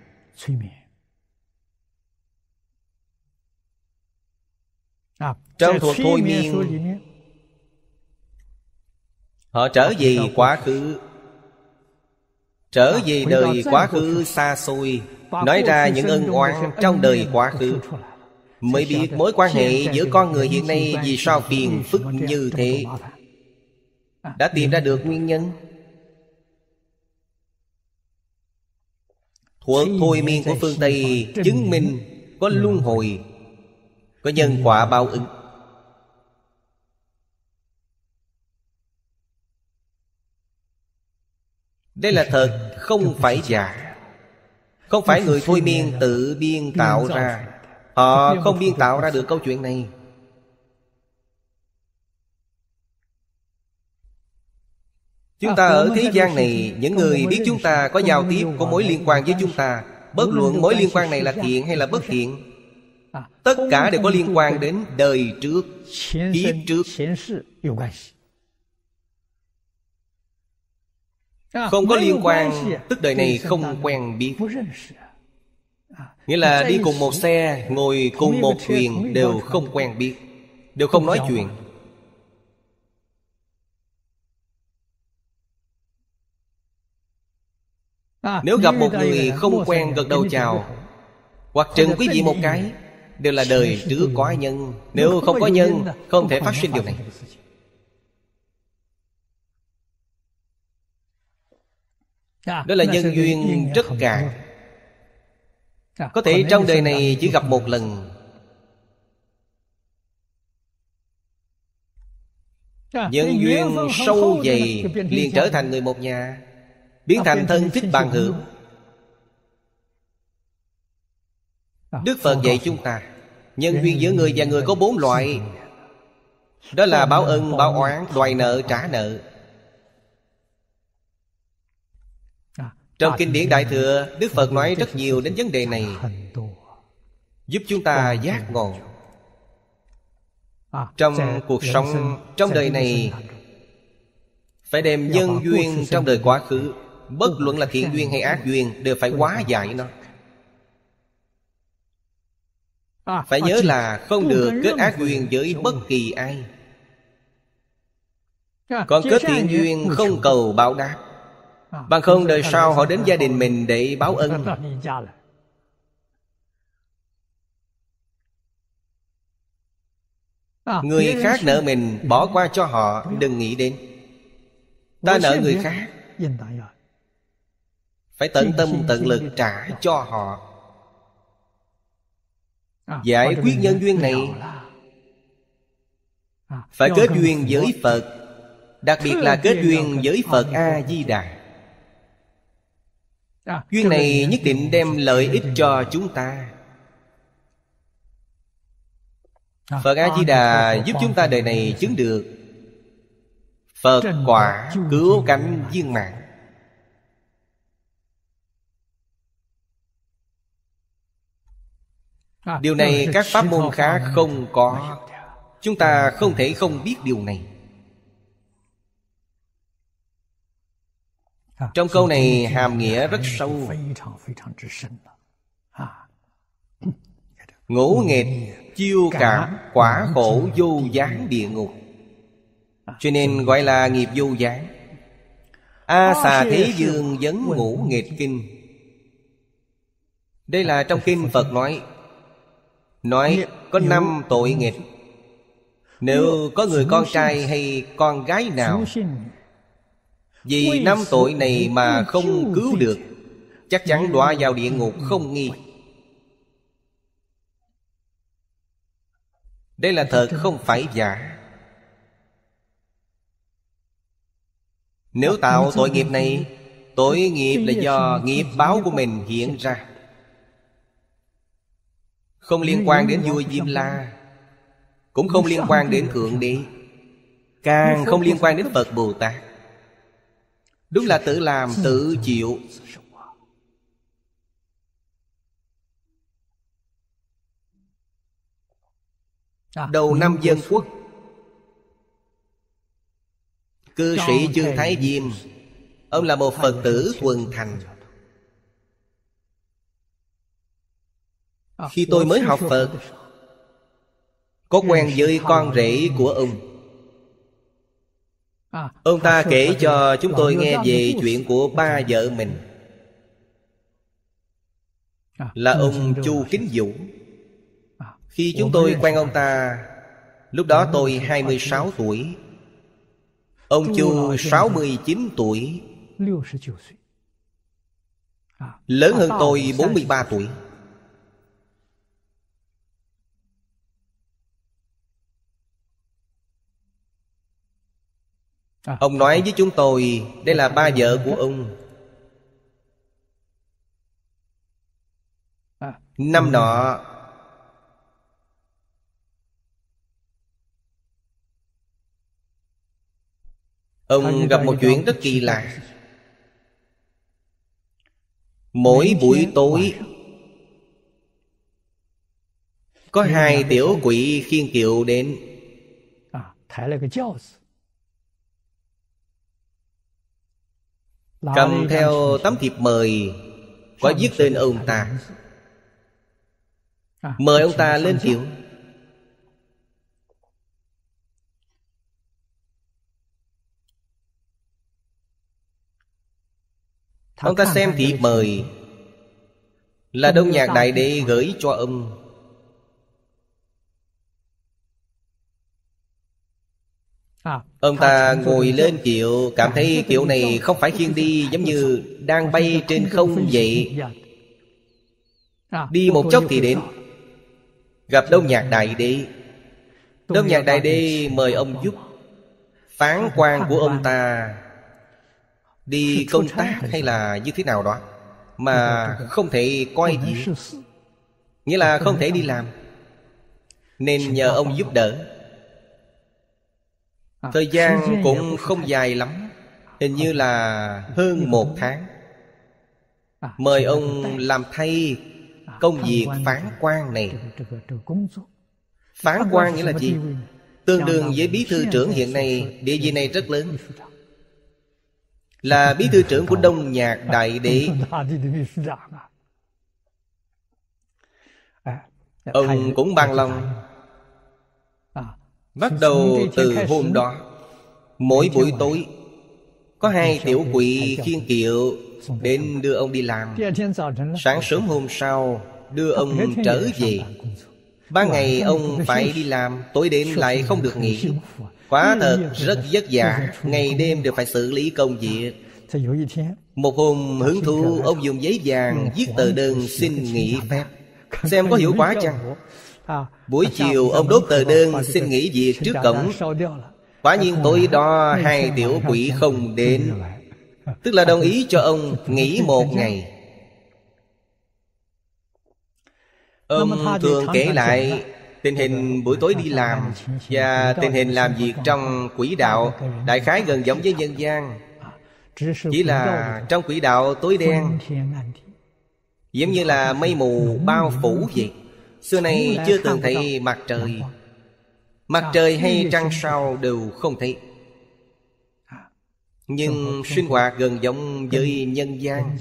Trong cuộc thôi miên, họ trở về quá khứ, trở về đời quá khứ xa xôi, nói ra những ân oán trong đời quá khứ, mới biết mối quan hệ giữa con người hiện nay vì sao phiền phức như thế. Đã tìm ra được nguyên nhân. Thuật thôi miên của phương Tây chứng minh có luân hồi, có nhân quả báo ứng. Đây là thật, không phải giả. Không phải người thôi miên tự biên tạo ra. Họ không biên tạo ra được câu chuyện này. Chúng ta ở thế gian này, những người biết chúng ta có giao tiếp, có mối liên quan với chúng ta, bất luận mối liên quan này là thiện hay là bất thiện, tất cả đều có liên quan đến đời trước, kiếp trước. Không có liên quan, tức đời này không quen biết. Nghĩa là đi cùng một xe, ngồi cùng một thuyền, đều không quen biết, đều không nói chuyện. Nếu gặp một người không quen gật đầu chào, hoặc trừng quý vị một cái, đều là đời trước có nhân. Nếu không có nhân, không thể phát sinh điều này. Đó là nhân duyên rất cạn. Có thể trong đời này chỉ gặp một lần. Nhân duyên sâu dày liền trở thành người một nhà, biến thành thân thích bằng hữu. Đức Phật dạy chúng ta, nhân duyên giữa người và người có bốn loại. Đó là báo ân, báo oán, đòi nợ, trả nợ. Trong kinh điển Đại Thừa, Đức Phật nói rất nhiều đến vấn đề này, giúp chúng ta giác ngộ. Trong cuộc sống, trong đời này, phải đem nhân duyên trong đời quá khứ, bất luận là thiện duyên hay ác duyên, đều phải hóa giải nó. Phải nhớ là không được kết ác duyên với bất kỳ ai. Còn kết thiện duyên không cầu báo đáp, bằng không đời sau họ đến gia đình mình để báo ân. Người khác nợ mình, bỏ qua cho họ, đừng nghĩ đến. Ta nợ người khác, phải tận tâm tận lực trả cho họ, giải quyết nhân duyên này. Phải kết duyên với Phật, đặc biệt là kết duyên với Phật A-di-đà. Duyên này nhất định đem lợi ích cho chúng ta. Phật A-di-đà giúp chúng ta đời này chứng được Phật quả cứu cánh viên mãn. Điều này các pháp môn khác không có. Chúng ta không thể không biết điều này. Trong câu này hàm nghĩa rất sâu. Ngũ nghịch chiêu cảm quả khổ vô gián địa ngục, cho nên gọi là nghiệp vô gián. A Xà Thế Dương Vấn Ngũ Nghịch Kinh. Đây là trong kinh Phật nói, nói có năm tội nghịch. Nếu có người con trai hay con gái nào vì năm tội này mà không cứu được, chắc chắn đọa vào địa ngục không nghi. Đây là thật, không phải giả. Nếu tạo tội nghiệp này, tội nghiệp là do nghiệp báo của mình hiện ra, không liên quan đến vua Diêm La, cũng không liên quan đến Thượng Đế, càng không liên quan đến Phật Bồ Tát. Đúng là tự làm tự chịu. Đầu năm Dân Quốc, cư sĩ Chương Thái Diêm, ông là một Phật tử thuần thành. Khi tôi mới học Phật, có quen với con rể của ông. Ông ta kể cho chúng tôi nghe về chuyện của ba vợ mình, là ông Chu Kính Vũ. Khi chúng tôi quen ông ta, lúc đó tôi hai mươi sáu tuổi, ông Chu sáu mươi chín tuổi, lớn hơn tôi bốn mươi ba tuổi. Ông nói với chúng tôi, đây là ba vợ của ông. Năm nọ, Ông gặp một chuyện rất kỳ lạ. Mỗi buổi tối có hai tiểu quỷ khiêng kiệu đến, cầm theo tấm thiệp mời có viết tên ông ta, mời ông ta lên kiệu. Ông ta xem thiệp mời là Đông Nhạc Đại Đế gửi cho ông. Ông ta ngồi lên kiệu, cảm thấy kiệu này không phải khiêng đi, giống như đang bay trên không vậy. Đi một chốc thì đến, gặp Đông Nhạc Đại Đế. Đông Nhạc Đại Đế mời ông giúp. Phán quan của ông ta đi công tác hay là như thế nào đó, mà không thể coi gì, nghĩa là không thể đi làm, nên nhờ ông giúp đỡ. Thời gian cũng không dài lắm, hình như là hơn một tháng. Mời ông làm thay công việc phán quan này. Phán quan nghĩa là gì? Tương đương với bí thư trưởng hiện nay, địa vị này rất lớn, là bí thư trưởng của Đông Nhạc Đại Đế. Ông cũng bằng lòng. Bắt đầu từ hôm đó, mỗi buổi tối có hai tiểu quỷ khiêng kiệu đến đưa ông đi làm. Sáng sớm hôm sau đưa ông trở về. Ban ngày ông phải đi làm, tối đến lại không được nghỉ. Quả thật rất vất vả, ngày đêm đều phải xử lý công việc. Một hôm hứng thú, ông dùng giấy vàng viết tờ đơn xin nghỉ phép, xem có hiệu quả chăng. Buổi chiều ông đốt tờ đơn xin nghỉ việc trước cổng. Quả nhiên tối đó hai tiểu quỷ không đến, tức là đồng ý cho ông nghỉ một ngày. Ông thường kể lại tình hình buổi tối đi làm và tình hình làm việc trong quỹ đạo đại khái gần giống với nhân gian. Chỉ là trong quỹ đạo tối đen, giống như là mây mù bao phủ vậy. Xưa nay chưa từng thấy mặt trời, mặt trời hay trăng sao đều không thấy. Nhưng sinh hoạt gần giống với nhân gian.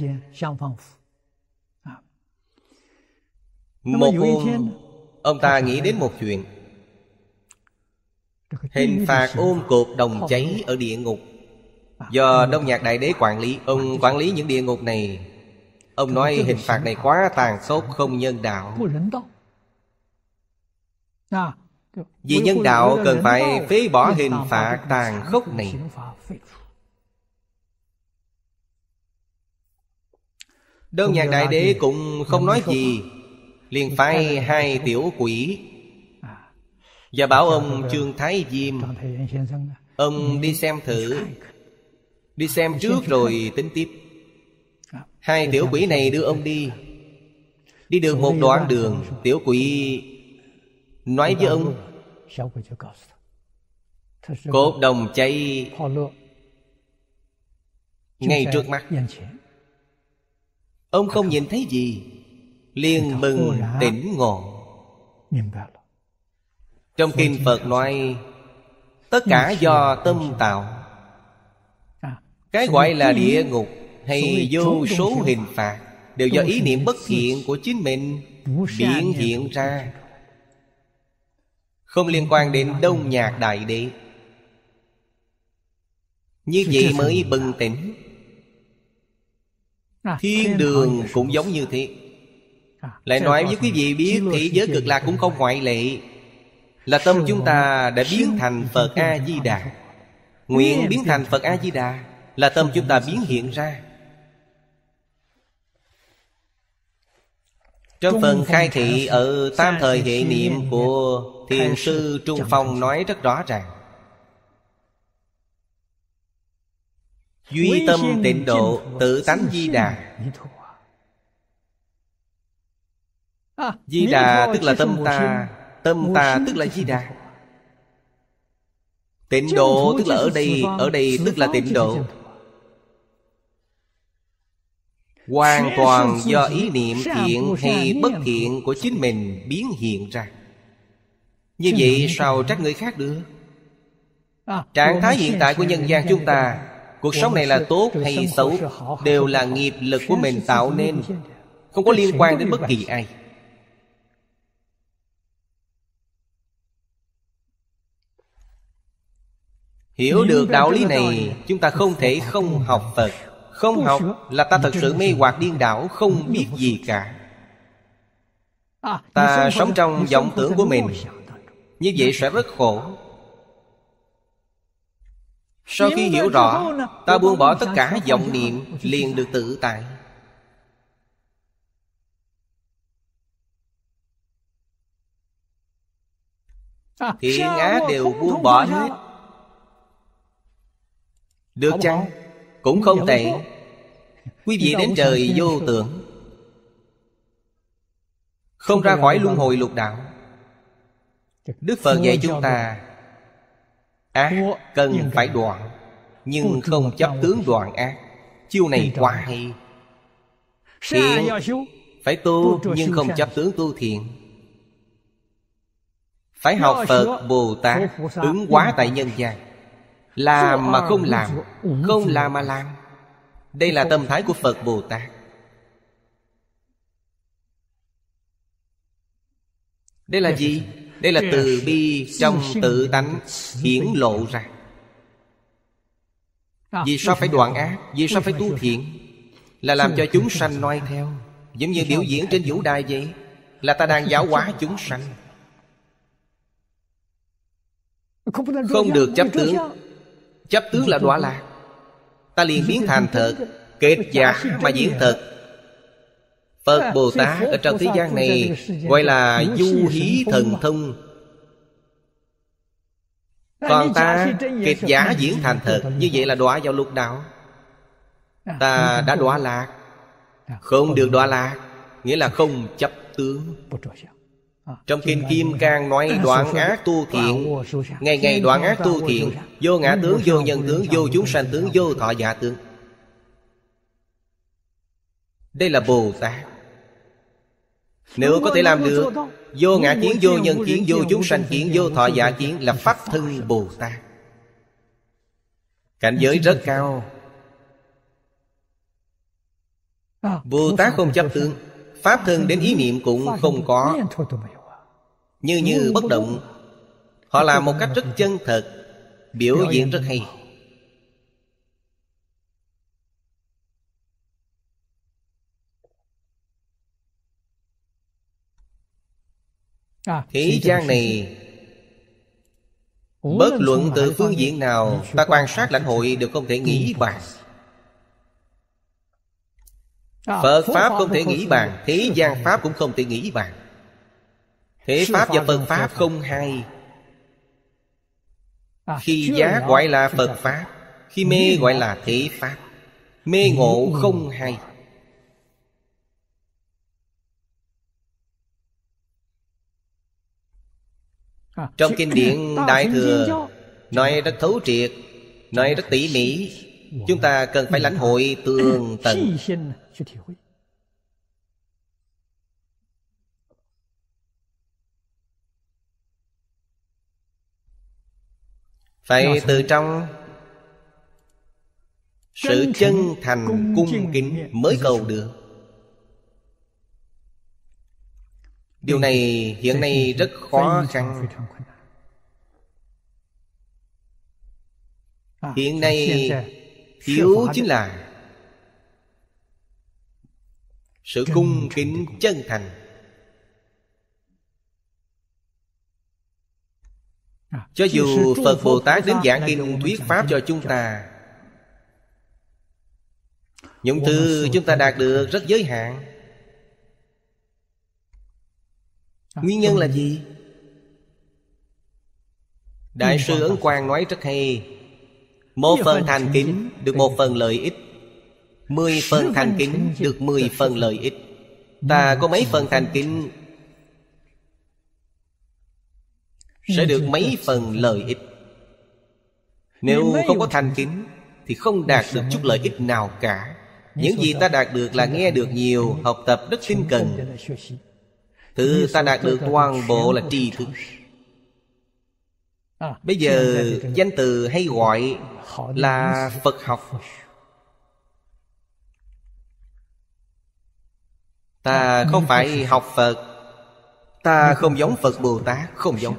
Một hôm ông ta nghĩ đến một chuyện. Hình phạt ôm cột đồng cháy ở địa ngục do Đông Nhạc Đại Đế quản lý. Ông quản lý những địa ngục này. Ông nói hình phạt này quá tàn khốc, không nhân đạo. Vì nhân đạo cần phải phế bỏ hình phạt tàn khốc này. Đông Nhạc Đại Đế cũng không nói gì, liền phái hai tiểu quỷ và bảo ông Trương Thái Diêm, ông đi xem thử, đi xem trước rồi tính tiếp. Hai tiểu quỷ này đưa ông đi. Đi được một đoạn đường, tiểu quỷ nói với ông cột đồng cháy ngay trước mắt. Ông không nhìn thấy gì, liền bừng tỉnh ngộ. Trong kinh Phật nói tất cả do tâm tạo. Cái gọi là địa ngục hay vô số hình phạt đều do ý niệm bất thiện của chính mình biến hiện ra, không liên quan đến Đông Nhạc Đại Đế. Như vậy mới bừng tỉnh. Thiên đường cũng giống như thế. Lại nói với quý vị biết, thế giới cực lạc cũng không ngoại lệ. Là tâm chúng ta đã biến thành Phật A-di-đà. Nguyện biến thành Phật A-di-đà là tâm chúng ta biến hiện ra. Trong phần khai thị ở tam thời hệ niệm của Thiền sư Trung Phong nói rất rõ ràng: duy tâm tịnh độ, tự tánh Di Đà. Di Đà tức là tâm ta, tâm ta tức là Di Đà. Tịnh độ tức là ở đây. Ở đây tức là tịnh độ. Hoàn toàn do ý niệm thiện hay bất thiện của chính mình biến hiện ra. Như vậy sao trách người khác được? Trạng thái hiện tại của nhân gian chúng ta, cuộc sống này là tốt hay xấu, đều là nghiệp lực của mình tạo nên, không có liên quan đến bất kỳ ai. Hiểu được đạo lý này, chúng ta không thể không học Phật. Không học là ta thật sự mê hoặc điên đảo, không biết gì cả. Ta sống trong vọng tưởng của mình, như vậy sẽ rất khổ. Sau khi hiểu rõ, ta buông bỏ tất cả vọng niệm, liền được tự tại. Thiện ác đều buông bỏ hết. Được chăng? Cũng không tệ. Quý vị đến trời vô tưởng, không ra khỏi luân hồi lục đạo. Đức Phật dạy chúng ta ác cần phải đoạn, nhưng không chấp tướng đoạn ác. Chiêu này quá hay. Thiện phải tu, nhưng không chấp tướng tu thiện. Phải học Phật Bồ Tát ứng hóa tại nhân gian. Làm mà không làm, không làm mà làm. Đây là tâm thái của Phật Bồ Tát. Đây là gì? Đây là từ bi trong tự tánh hiển lộ ra. Vì sao phải đoạn ác? Vì sao phải tu thiện? Là làm cho chúng sanh noi theo. Giống như biểu diễn trên vũ đài vậy. Là ta đang giáo hóa chúng sanh. Không được chấp tướng. Chấp tướng là đọa lạc. Ta liền biến thành thật, kết giả mà diễn thật. Phật Bồ Tát ở trong thế gian này gọi là du hí thần thông. Còn ta kết giả diễn thành thật, như vậy là đọa vào lục đạo. Ta đã đọa lạc. Không được đọa lạc, nghĩa là không chấp tướng. Trong Kinh Kim Cang nói đoạn ác tu thiện. Ngày ngày đoạn ác tu thiện. Vô ngã tướng, vô nhân tướng, vô chúng sanh tướng, vô thọ giả tướng. Đây là Bồ Tát. Nếu có thể làm được, vô ngã kiến, vô nhân kiến, vô chúng sanh kiến, vô thọ giả kiến, là Pháp thân Bồ Tát. Cảnh giới rất cao. Bồ Tát không chấp tướng. Pháp thân đến ý niệm cũng không có. Như như bất động. Họ làm một cách rất chân thật, biểu diễn rất hay. Thế gian này, bất luận từ phương diện nào, ta quan sát lãnh hội đều không thể nghĩ bàn. Phật Pháp không thể nghĩ bàn, thế gian Pháp cũng không thể nghĩ bàn. Thế Pháp và Phật Pháp không hay. Khi giác gọi là Phật Pháp, khi mê gọi là thế Pháp. Mê ngộ không hay. Trong kinh điển Đại Thừa nói rất thấu triệt, nói rất tỉ mỉ. Chúng ta cần phải lãnh hội tường tận. Phải từ trong sự chân thành cung kính mới cầu được. Điều này hiện nay rất khó khăn. Hiện nay thiếu chính là sự cung kính chân thành. Cho dù Phật Bồ Tát đến giảng kinh thuyết Pháp cho chúng ta, những thứ chúng ta đạt được rất giới hạn. Nguyên nhân là gì? Đại sư Ấn Quang nói rất hay. Một phần thành kính được một phần lợi ích. Mười phần thành kính được mười phần lợi ích. Ta có mấy phần thành kính sẽ được mấy phần lợi ích. Nếu không có thành kính thì không đạt được chút lợi ích nào cả. Những gì ta đạt được là nghe được nhiều, học tập rất tinh cần. Thứ ta đạt được toàn bộ là tri thức. Bây giờ danh từ hay gọi là Phật học. Ta không phải học Phật. Ta không giống Phật Bồ Tát. Không giống.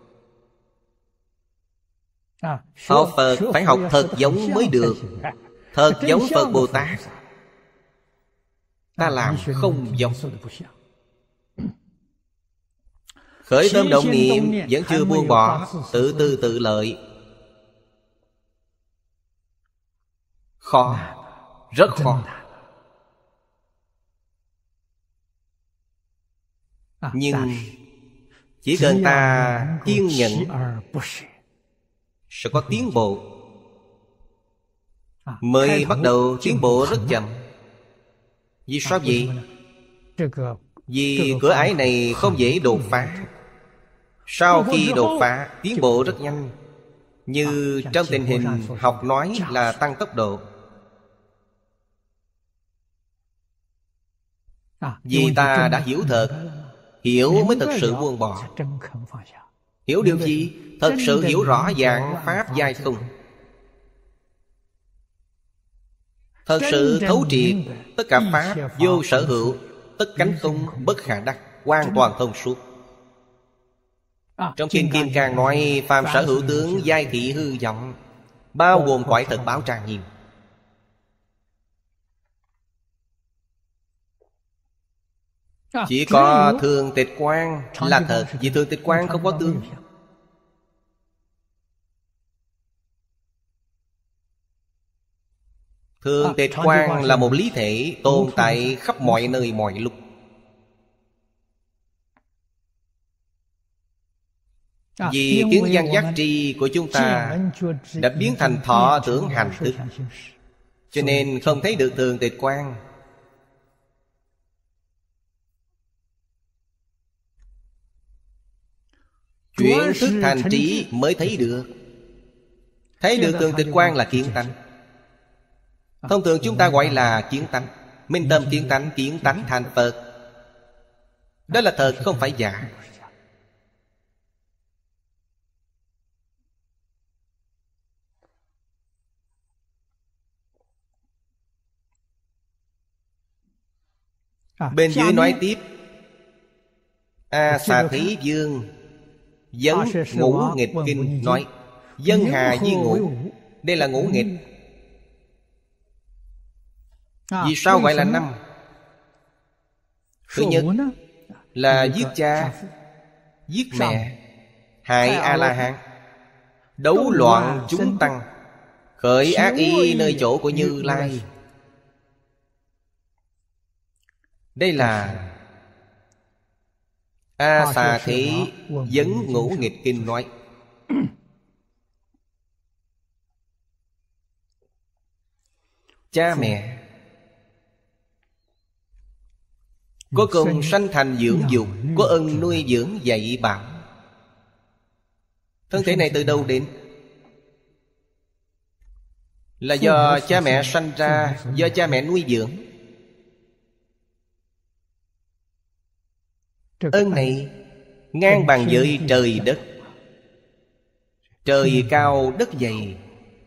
Học Phật phải học thật giống mới được. Thật giống Phật Bồ Tát. Ta làm không giống. Khởi tâm động niệm vẫn chưa buông bỏ, tự tư tự lợi. Khó. Rất khó. Nhưng chỉ cần ta kiên nhẫn sẽ có tiến bộ. Mới bắt đầu tiến bộ rất chậm. Vì sao vậy? Vì cửa ải này không dễ đột phá. Sau khi đột phá, tiến bộ rất nhanh. Như trong tình hình học nói là tăng tốc độ. Vì ta đã hiểu thật. Hiểu mới thật sự buông bỏ. Hiểu điều gì? Thật sự hiểu rõ dạng pháp giai không. Thật sự thấu triệt tất cả pháp vô sở hữu, tất cánh không bất khả đắc, hoàn toàn thông suốt. Trong Kinh Kim Cang nói phàm sở hữu tướng giai thị hư vọng, bao gồm cõi thật báo tràng nghiêm. Chỉ có thường tịch quang là thật. Vì thường tịch quang không có tướng. Thường tịch quang là một lý thể tồn tại khắp mọi nơi mọi lúc. Vì kiến văn giác tri của chúng ta đã biến thành thọ tưởng hành thức, cho nên không thấy được thường tịch quang. Chuyển thức thành trí mới thấy được. Thấy được thường tịch quang là kiến tánh. Thông thường chúng ta gọi là kiến tánh. Minh tâm kiến tánh, kiến tánh thành Phật. Đó là thật, không phải giả. Bên dưới nói tiếp: A Xà Thí Vương Vấn Ngũ Nghịch Kinh nói: Dân hà di ngũ. Đây là ngũ nghịch. Vì sao gọi là năm? Thứ nhất là giết cha, giết mẹ, hại A-la-hán, đấu loạn chúng tăng, khởi ác ý nơi chỗ của Như Lai. Đây là A Xà Thí Vấn Ngũ Nghịch Kinh nói. Cha mẹ có công sanh thành dưỡng dục, có ân nuôi dưỡng dạy bảo. Thân thể này từ đâu đến? Là do cha mẹ sanh ra, do cha mẹ nuôi dưỡng. Ân này ngang bằng với trời đất. Trời cao đất dày.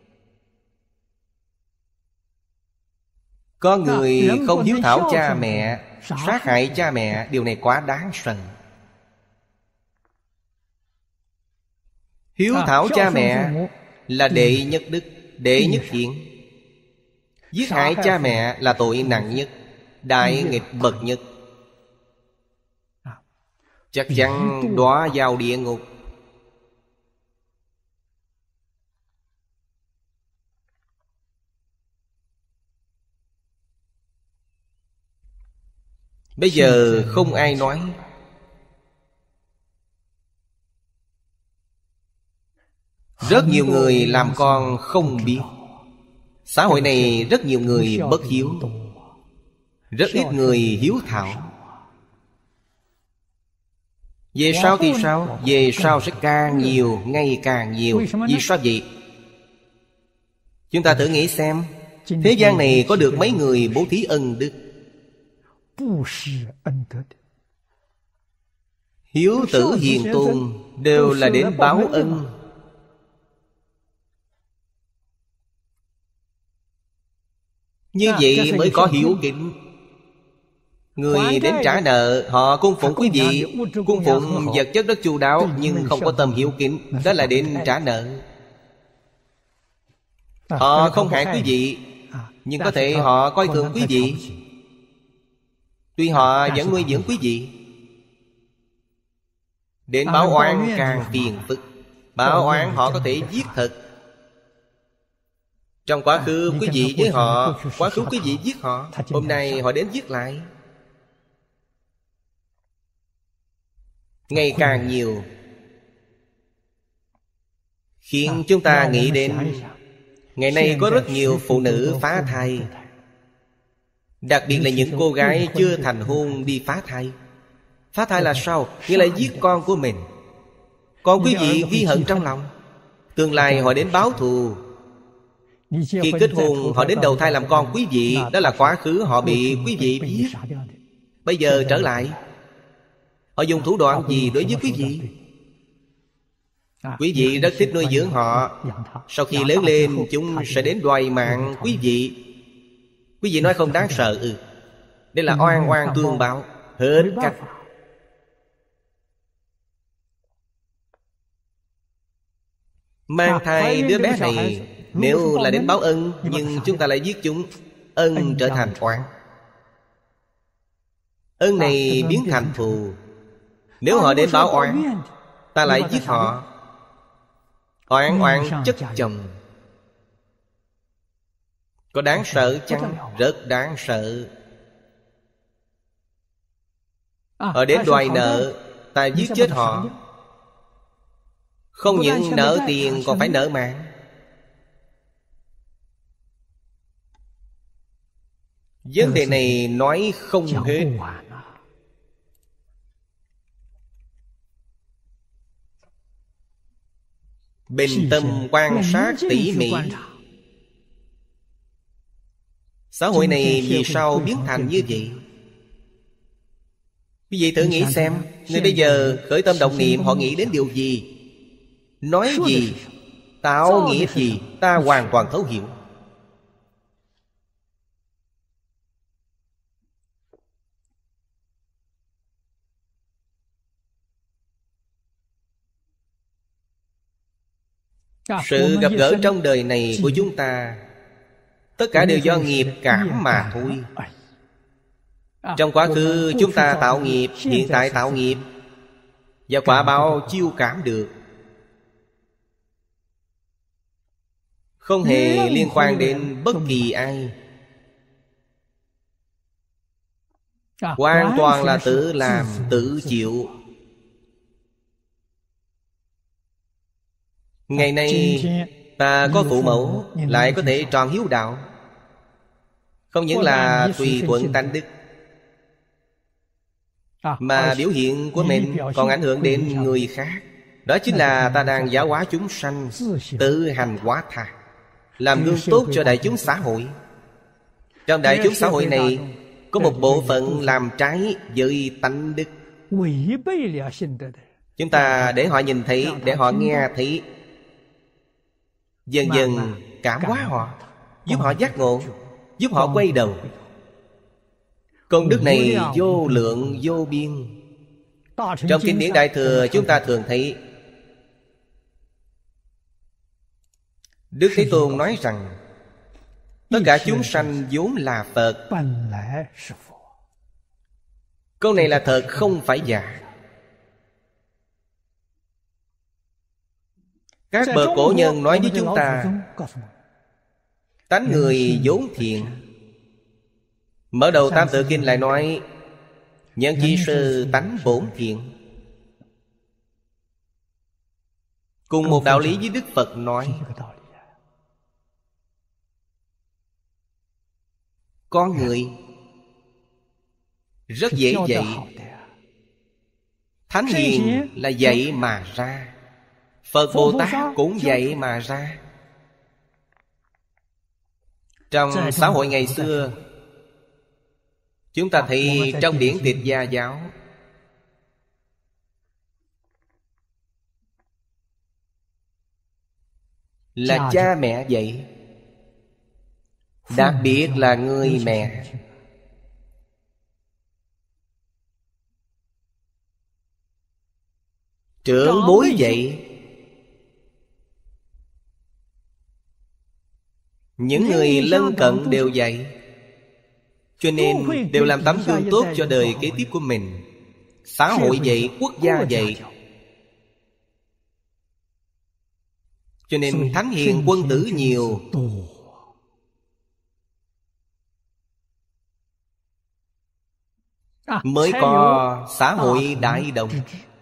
Có người không hiếu thảo cha mẹ, sát hại cha mẹ, điều này quá đáng sần. Hiếu thảo cha mẹ là đệ nhất đức, đệ nhất thiện. Giết hại cha mẹ là tội nặng nhất, đại nghịch bậc nhất. Chắc chắn đọa vào địa ngục. Bây giờ không ai nói. Rất nhiều người làm con không biết. Xã hội này rất nhiều người bất hiếu, rất ít người hiếu thảo. Về sau thì sao? Về sau sẽ càng nhiều, ngày càng nhiều. Vì sao vậy? Chúng ta thử nghĩ xem, thế gian này có được mấy người bố thí ân đức? Hiếu tử hiền tôn đều là đến báo ân. Như vậy mới có hiếu kính. Người đến trả nợ, họ cung phụng quý vị, cung phụng vật chất rất chu đáo, nhưng không có tâm hiếu kính, đó là đến trả nợ. Họ không hại quý vị, nhưng có thể họ coi thường quý vị. Tuy họ vẫn nuôi dưỡng quý vị. Đến báo oán càng phiền phức. Báo oán họ có thể giết thật. Trong quá khứ quý vị với họ, quá khứ quý vị giết họ, hôm nay họ đến giết lại. Ngày càng nhiều, khiến chúng ta nghĩ đến ngày nay có rất nhiều phụ nữ phá thai. Đặc biệt là những cô gái chưa thành hôn đi phá thai. Phá thai là sao? Nghĩa là giết con của mình. Còn quý vị ghi hận trong lòng, tương lai họ đến báo thù. Khi kết hôn họ đến đầu thai làm con quý vị, đó là quá khứ họ bị quý vị giết. Bây giờ trở lại, họ dùng thủ đoạn gì đối với quý vị? Quý vị rất thích nuôi dưỡng họ. Sau khi lớn lên chúng sẽ đến đòi mạng quý vị. Quý vị nói không đáng sợ ừ. Đây là oan oan tương báo, hết cách. Mang thai đứa bé này, nếu là đến báo ân, nhưng chúng ta lại giết chúng, ân trở thành oán. Ân này biến thành thù. Nếu họ đến báo oán, ta lại giết họ. Oán oán chất chồng. Có đáng sợ chăng? Rất đáng sợ. Họ đến đòi nợ, ta giết chết họ. Không những nợ tiền còn phải nợ mạng. Vấn đề này nói không hết. Bình tâm quan sát tỉ mỉ. Xã hội này vì sao biến thành như vậy? Quý vị thử nghĩ xem, người bây giờ khởi tâm động niệm họ nghĩ đến điều gì, nói gì, tạo nghĩa gì, ta hoàn toàn thấu hiểu. Sự gặp gỡ trong đời này của chúng ta, tất cả đều do nghiệp cảm mà thôi. Trong quá khứ chúng ta tạo nghiệp, hiện tại tạo nghiệp, và quả báo chiêu cảm được, không hề liên quan đến bất kỳ ai. Hoàn toàn là tự làm, tự chịu. Ngày nay ta có phụ mẫu, lại có thể tròn hiếu đạo, không những là tùy thuận tánh đức, mà biểu hiện của mình còn ảnh hưởng đến người khác. Đó chính là ta đang giáo hóa chúng sanh, tự hành hóa tha, làm gương tốt cho đại chúng xã hội. Trong đại chúng xã hội này có một bộ phận làm trái với tánh đức. Chúng ta để họ nhìn thấy, để họ nghe thấy, dần dần cảm hóa họ, giúp họ giác ngộ, giúp họ quay đầu. Công đức này vô lượng vô biên. Trong kinh điển Đại Thừa chúng ta thường thấy Đức Thế Tôn nói rằng tất cả chúng sanh vốn là Phật. Câu này là thật, không phải giả. Các bậc cổ nhân nói với chúng ta, tánh người vốn thiện. Mở đầu Tam Tự Kinh lại nói, nhân chi sư tánh bổn thiện. Cùng một đạo lý với Đức Phật nói, con người rất dễ dạy. Thánh hiền là dạy mà ra, Phật Bồ Tát cũng dạy mà ra. Trong xã hội ngày xưa, chúng ta thấy trong điển tịch gia giáo là cha mẹ dạy, đặc biệt là người mẹ. Trưởng bối dạy, những người lân cận đều dạy. Cho nên đều làm tấm gương tốt cho đời kế tiếp của mình. Xã hội dạy, quốc gia dạy. Cho nên thánh hiền quân tử nhiều. Mới có xã hội đại đồng.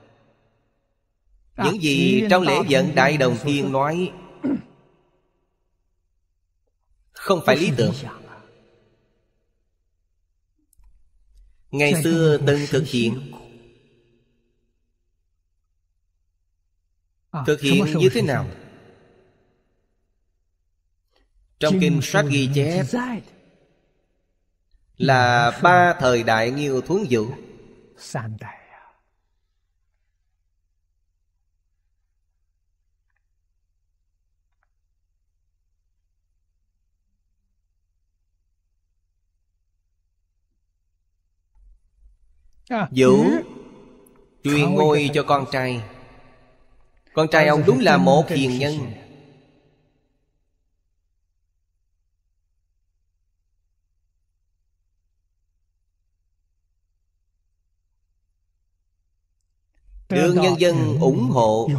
Những gì trong lễ vận Đại Đồng Thiên nói không phải lý tưởng. Ngày xưa từng thực hiện. Thực hiện như thế nào? Trong kinh sách ghi chép là ba thời đại Nghiêu Thuấn Vũ. Vũ truyền ngôi cho con trai. Con trai ông đúng là một hiền nhân. Được nhân dân ủng hộ,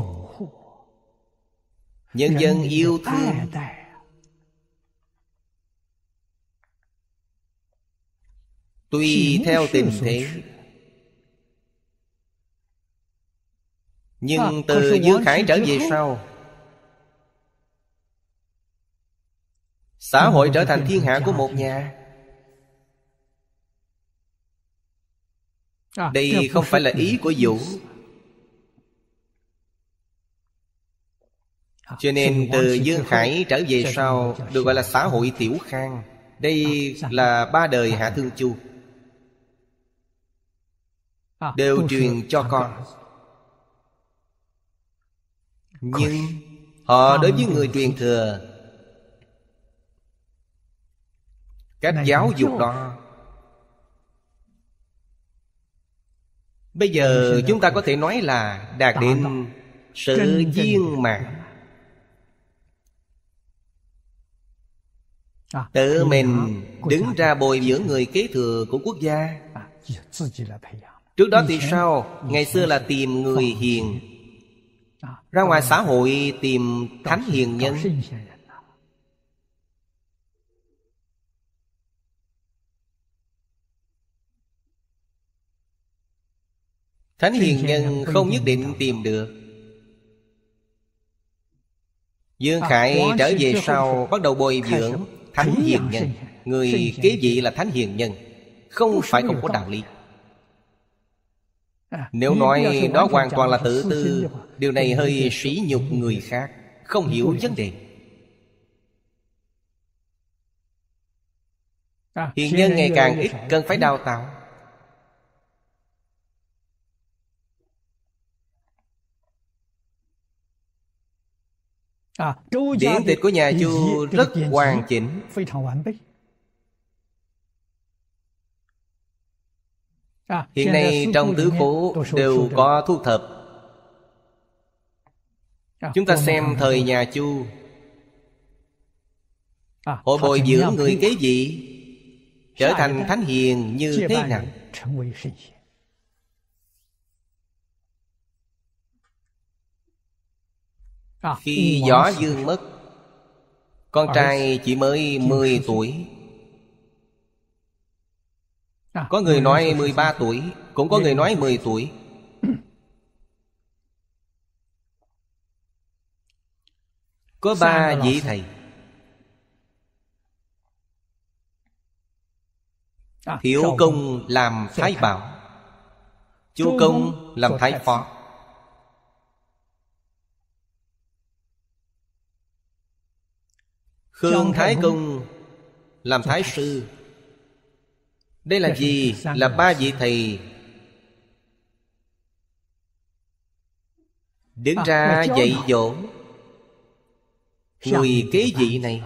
nhân dân yêu thương. Tùy theo tình thế. Nhưng từ Dương Khải trở về sau, xã hội trở thành thiên hạ của một nhà. Đây không phải là ý của Vũ. Cho nên từ Dương Khải trở về sau được gọi là xã hội Tiểu Khang. Đây là ba đời Hạ Thương Chu, đều truyền cho con. Nhưng họ đối với người truyền thừa, cách giáo dục đó, bây giờ chúng ta có thể nói là đạt đến sự viên mãn. Tự mình đứng ra bồi dưỡng người kế thừa của quốc gia. Trước đó thì sao? Ngày xưa là tìm người hiền, ra ngoài xã hội tìm thánh hiền nhân. Thánh hiền nhân không nhất định tìm được. Dương Khải trở về sau bắt đầu bồi dưỡng thánh hiền nhân. Người kế vị là thánh hiền nhân, không phải không có đạo lý. Nếu nói đó hoàn toàn là tự tư, điều này hơi sỉ nhục người khác, không hiểu vấn đề. Hiền nhân ngày càng ít, cần phải đào tạo. Điển tịch của nhà Chu rất hoàn chỉnh. Hiện nay trong tứ khố đều có thu thập. Chúng ta xem thời nhà Chu, hội bồi dưỡng người kế vị trở thành thánh hiền như thế nào. Khi Võ Dương mất, con trai chỉ mới mười tuổi. Có người nói mười ba tuổi, cũng có người nói mười tuổi. Có ba vị thầy. Thiệu Công làm thái bảo, Chu Công làm thái phó. Khương Thái Công làm thái sư. Đây là gì? Là ba vị thầy đứng ra dạy dỗ người kế vị này.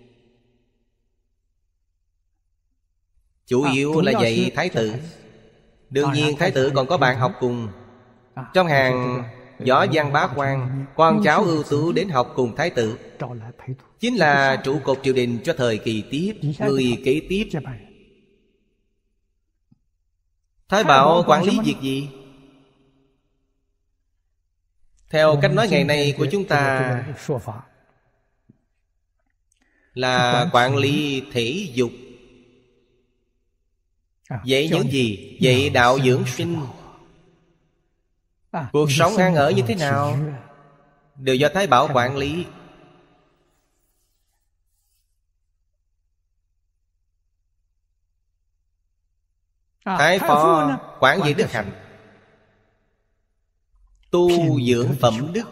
Chủ yếu là dạy thái tử. Đương nhiên thái tử còn có bạn học cùng. Trong hàng võ văn bá quan, con cháu ưu tú đến học cùng thái tử, chính là trụ cột triều đình cho thời kỳ tiếp, người kế tiếp. Thái Bảo quản lý việc gì? Theo cách nói ngày nay của chúng ta là quản lý thể dục. Dạy những gì? Dạy đạo dưỡng sinh. Cuộc sống ăn ở như thế nào đều do Thái Bảo quản lý. Thái Phó quản lý đức hạnh, tu dưỡng phẩm đức.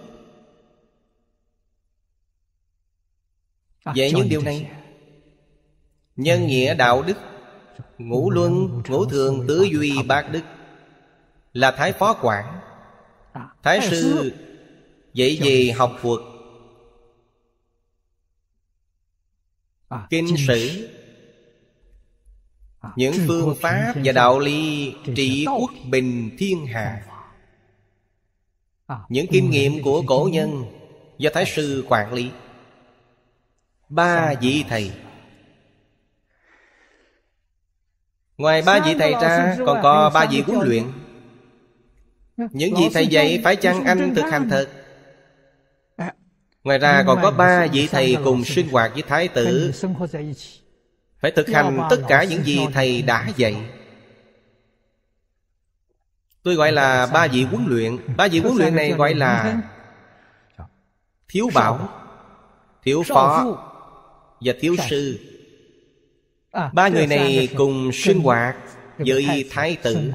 Dạy những điều này: nhân nghĩa đạo đức, ngũ luân ngũ thường tứ duy bát đức, là Thái Phó quản. Thái sư dạy về học thuật, kinh sử, những phương pháp và đạo lý trị quốc bình thiên hạ. Những kinh nghiệm của cổ nhân do Thái sư quản lý. Ba vị thầy. Ngoài ba vị thầy ra còn có ba vị huấn luyện. Những gì thầy dạy phải chăng anh thực hành thật? Ngoài ra còn có ba vị thầy cùng sinh hoạt với thái tử, phải thực hành tất cả những gì thầy đã dạy. Tôi gọi là ba vị huấn luyện. Ba vị huấn luyện này gọi là thiếu bảo, thiếu phó và thiếu sư. Ba người này cùng sinh hoạt với thái tử.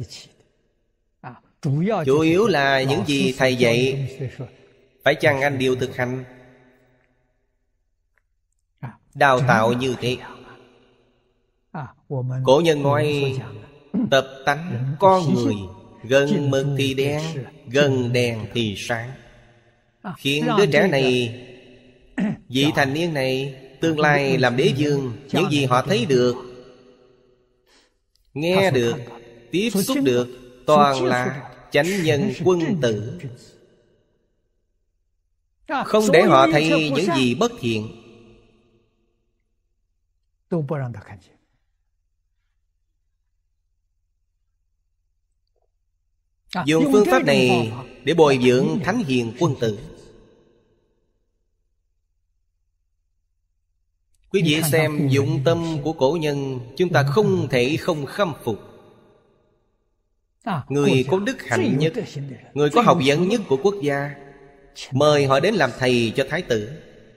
Chủ yếu là những gì thầy dạy phải chăng anh đều thực hành. Đào tạo như thế. Cổ nhân nói tập tánh con người, gần mực thì đen, gần đèn thì sáng. Khiến đứa trẻ này, vị thành niên này tương lai làm đế vương, những gì họ thấy được, nghe được, tiếp xúc được toàn là chánh nhân quân tử. Không để họ thấy những gì bất thiện. Dùng phương pháp này để bồi dưỡng thánh hiền quân tử. Quý vị xem dụng tâm của cổ nhân, chúng ta không thể không khâm phục. Người có đức hạnh nhất, người có học vấn nhất của quốc gia, mời họ đến làm thầy cho thái tử.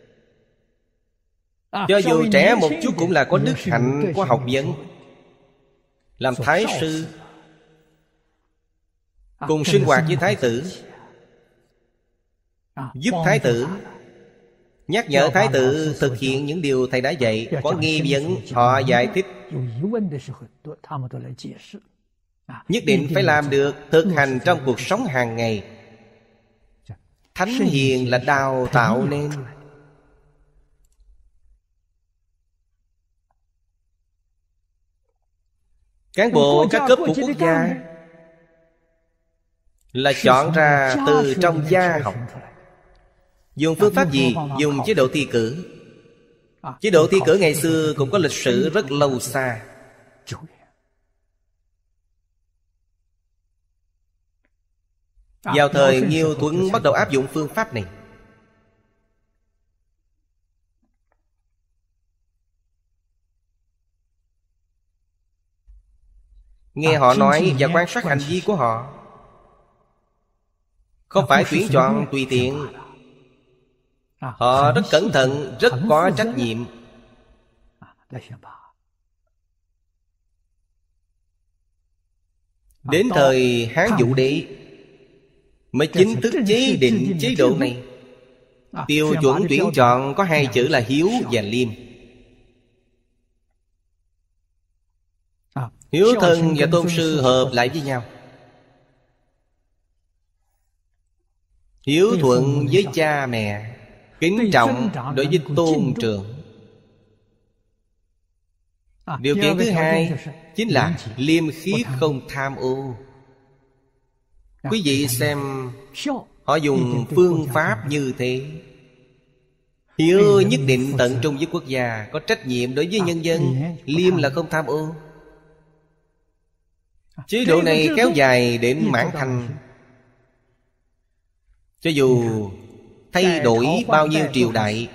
Cho dù trẻ một chút cũng là có đức hạnh, có học vấn. Làm thái sư, cùng sinh hoạt với thái tử, giúp thái tử, nhắc nhở thái tử thực hiện những điều thầy đã dạy. Có nghi vấn họ giải thích. Nhất định phải làm được, thực hành trong cuộc sống hàng ngày. Thánh hiền là đào tạo nên. Cán bộ các cấp của quốc gia là chọn ra từ trong gia học. Dùng phương pháp gì? Dùng chế độ thi cử. Chế độ thi cử ngày xưa cũng có lịch sử rất lâu xa. Vào thời Nghiêu Tuấn bắt đầu áp dụng phương pháp này. Nghe họ nói và quan sát hành vi của họ, không phải tuyển chọn tùy tiện. Họ rất cẩn thận, rất có trách nhiệm. Đến thời Hán Vũ Đế mới chính thức chế định chế độ này. Tiêu chuẩn tuyển chọn có hai chữ là hiếu và liêm. Hiếu thân và tôn sư hợp lại với nhau. Hiếu thuận với cha mẹ, kính trọng đối với tôn trưởng. Điều kiện thứ hai chính là liêm khiết không tham ô. Quý vị xem họ dùng phương pháp như thế. Hiếu nhất định tận trung với quốc gia, có trách nhiệm đối với nhân dân. Liêm là không tham ô. Chế độ này kéo dài đến mãn thành. Cho dù thay đổi bao nhiêu triều đại,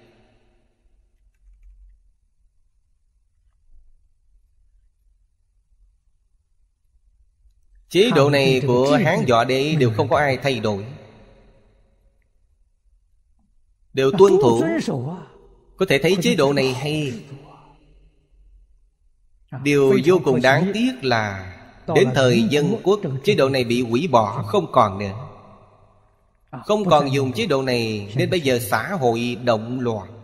chế độ này của Hán Võ Đế đều không có ai thay đổi, đều tuân thủ. Có thể thấy chế độ này hay. Điều vô cùng đáng tiếc là đến thời Dân Quốc, chế độ này bị hủy bỏ, không còn nữa. Không còn dùng chế độ này, nên bây giờ xã hội động loạn.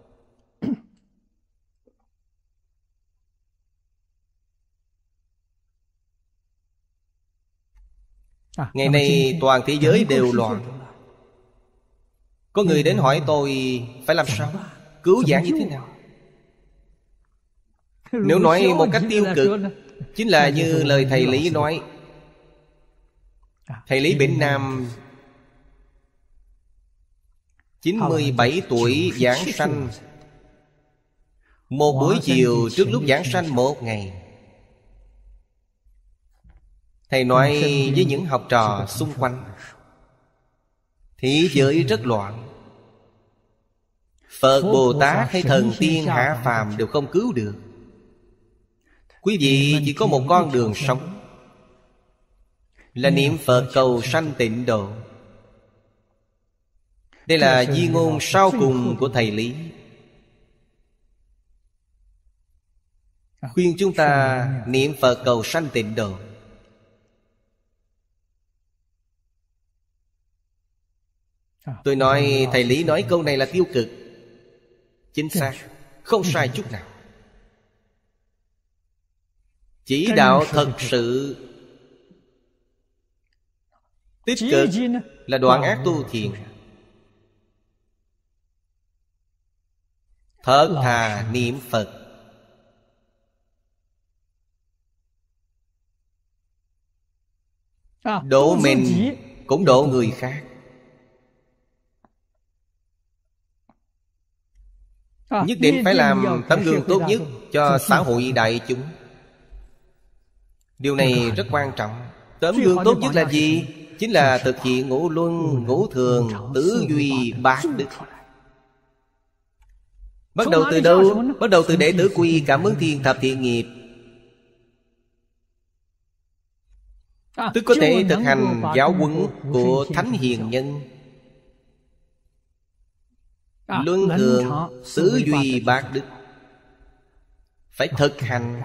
Ngày nay toàn thế giới đều loạn. Có người đến hỏi tôi phải làm sao, cứu vãn như thế nào. Nếu nói một cách tiêu cực, chính là như lời thầy Lý nói. Thầy Lý Bỉnh Nam chín mươi bảy tuổi giảng sanh. Một buổi chiều trước lúc giảng sanh một ngày, thầy nói với những học trò xung quanh: thế giới rất loạn, Phật Bồ Tát hay thần tiên hạ phàm đều không cứu được. Quý vị chỉ có một con đường sống, là niệm Phật cầu sanh tịnh độ. Đây là di ngôn sau cùng của thầy Lý, khuyên chúng ta niệm Phật cầu sanh tịnh độ. Tôi nói thầy Lý nói câu này là tiêu cực. Chính xác, không sai chút nào. Chỉ đạo thật sự tích cực là đoạn ác tu thiện. Thật thà niệm Phật. Độ mình cũng độ người khác. Nhất định phải làm tấm gương tốt nhất cho xã hội đại chúng. Điều này rất quan trọng. Tấm gương tốt nhất là gì? Chính là thực hiện ngũ luân, ngũ thường, tứ duy, bát đức. Bắt đầu từ đâu? Bắt đầu từ đệ tử quy cảm ứng thiên thập thiện nghiệp. Tức có thể thực hành giáo huấn của thánh hiền nhân. Luân thường, tứ duy, bát đức phải thực hành.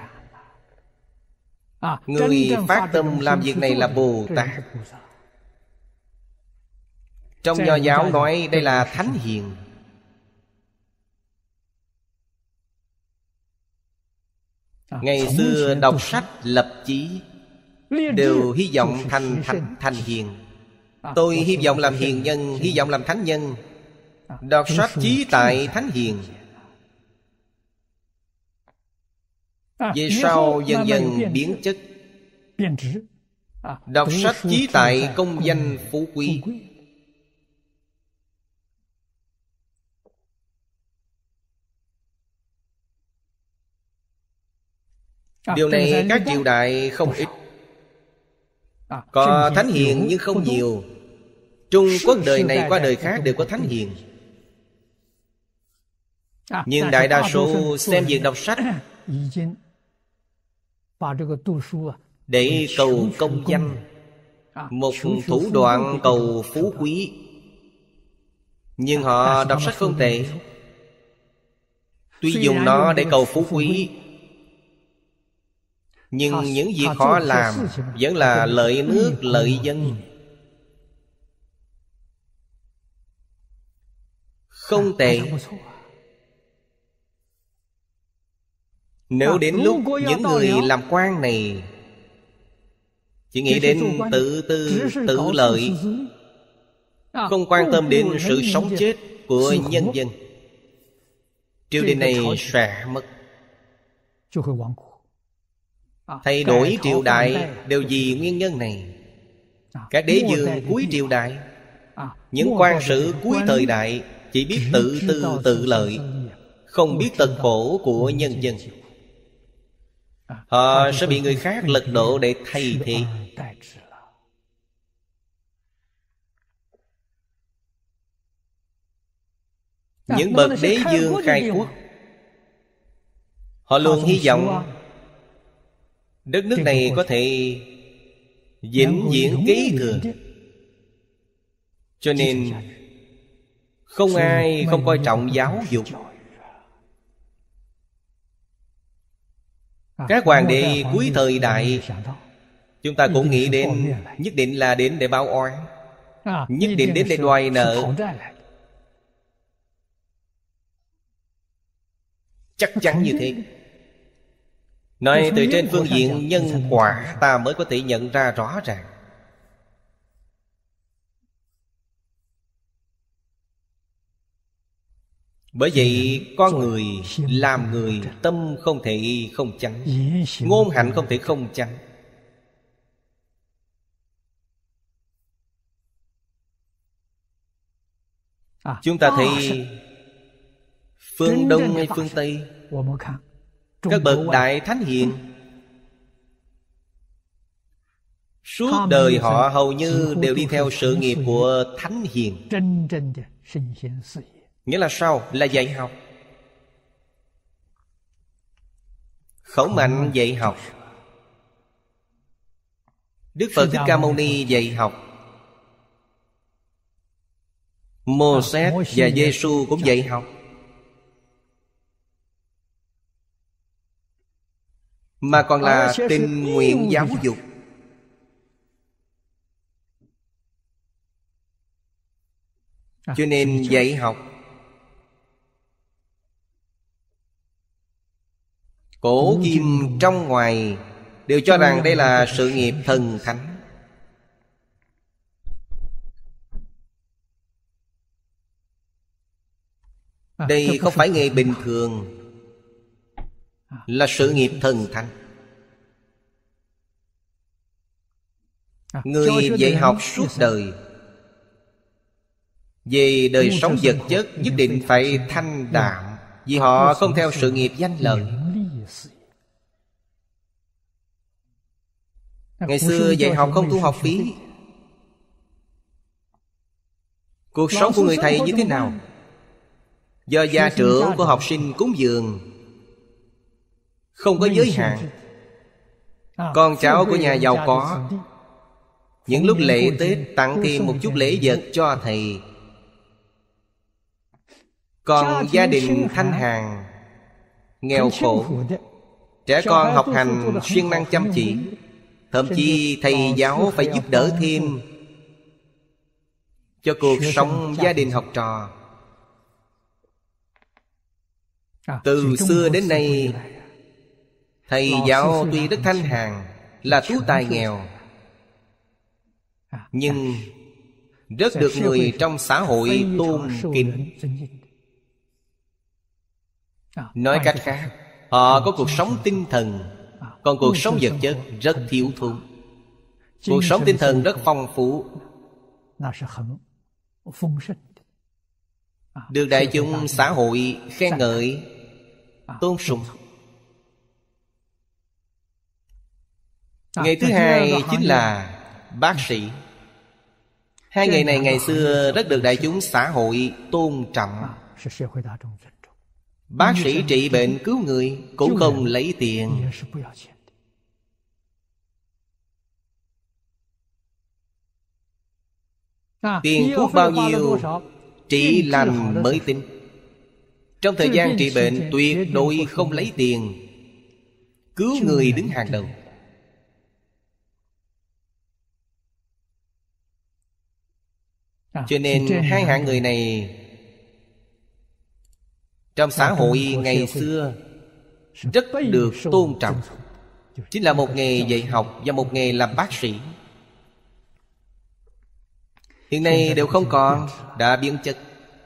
Người phát tâm làm việc này là Bồ Tát. Trong Nho giáo nói đây là thánh hiền. Ngày xưa đọc sách lập chí đều hy vọng thành thánh thành hiền. Tôi hy vọng làm hiền nhân, hy vọng làm thánh nhân. Đọc sách chí tại thánh hiền. Về sau dần dần biến chất. Đọc sách chí tại công danh phú quý. Điều này các triều đại không ít. Có thánh hiền nhưng không nhiều. Trung Quốc đời này qua đời khác đều có thánh hiền. Nhưng đại đa số xem việc đọc sách để cầu công danh, một thủ đoạn cầu phú quý. Nhưng họ đọc sách không tệ. Tuy dùng nó để cầu phú quý, nhưng những việc họ làm vẫn là lợi nước lợi dân, không tệ. Nếu đến lúc những người làm quan này chỉ nghĩ đến tự tư, tự lợi, không quan tâm đến sự sống chết của nhân dân, triều đình này sẽ mất. Thay đổi triều đại đều vì nguyên nhân này. Các đế vương cuối triều đại, những quan sử cuối thời đại chỉ biết tự tư tự lợi, không biết tật khổ của nhân dân. Họ sẽ bị người khác lật đổ để thay thế. Những bậc đế vương khai quốc, họ luôn hy vọng đất nước này có thể vĩnh viễn kế thừa. Cho nên không ai không coi trọng giáo dục. Các hoàng đế cuối thời đại, chúng ta cũng nghĩ đến nhất định là đến để báo oán, nhất định đến để đòi nợ. Chắc chắn như thế. Nói từ trên phương diện nhân quả, ta mới có thể nhận ra rõ ràng. Bởi vậy con người làm người, tâm không thể không chánh, ngôn hạnh không thể không chánh. Chúng ta thấy phương Đông hay phương Tây, các bậc đại thánh hiền, suốt đời họ hầu như đều đi theo sự nghiệp của thánh hiền. Nghĩa là sao? Là dạy học. Khổng Mạnh dạy học, Đức Phật Thích Ca Mâu Ni dạy học, Mô-sét và Giê-xu cũng dạy học. Mà còn là tình nguyện giáo dục. Cho nên dạy học, cổ kim trong ngoài đều cho rằng đây là sự nghiệp thần thánh. Đây không phải nghề bình thường, là sự nghiệp thần thánh. Người dạy học suốt đời về đời sống vật chất nhất định phải thanh đạm, vì họ không theo sự nghiệp danh lợi. Ngày xưa dạy học không thu học phí. Cuộc sống của người thầy như thế nào? Do gia trưởng của học sinh cúng dường, không có giới hạn. Con cháu của nhà giàu có, những lúc lễ Tết tặng thêm một chút lễ vật cho thầy. Còn gia đình thanh hàn, nghèo khổ, trẻ con học hành siêng năng chăm chỉ, thậm chí thầy giáo phải giúp đỡ thêm cho cuộc sống gia đình học trò. Từ xưa đến nay, thầy giáo tuy rất thanh hàn, là tú tài nghèo, nhưng rất được người trong xã hội tôn kính. Nói cách khác, họ có cuộc sống tinh thần, còn cuộc sống vật chất rất thiếu thốn. Cuộc sống tinh thần rất phong phú, được đại chúng xã hội khen ngợi, tôn sùng. Nghề thứ hai chính là bác sĩ. Hai nghề này ngày xưa rất được đại chúng xã hội tôn trọng. Bác sĩ trị bệnh cứu người cũng không lấy tiền. Tiền thuốc bao nhiêu, trị lành mới tính. Trong thời gian trị bệnh tuyệt đối không lấy tiền. Cứu người đứng hàng đầu. Cho nên hai hạng người này trong xã hội ngày xưa rất được tôn trọng. Chính là một nghề dạy học và một nghề làm bác sĩ. Hiện nay đều không còn, đã biến chất.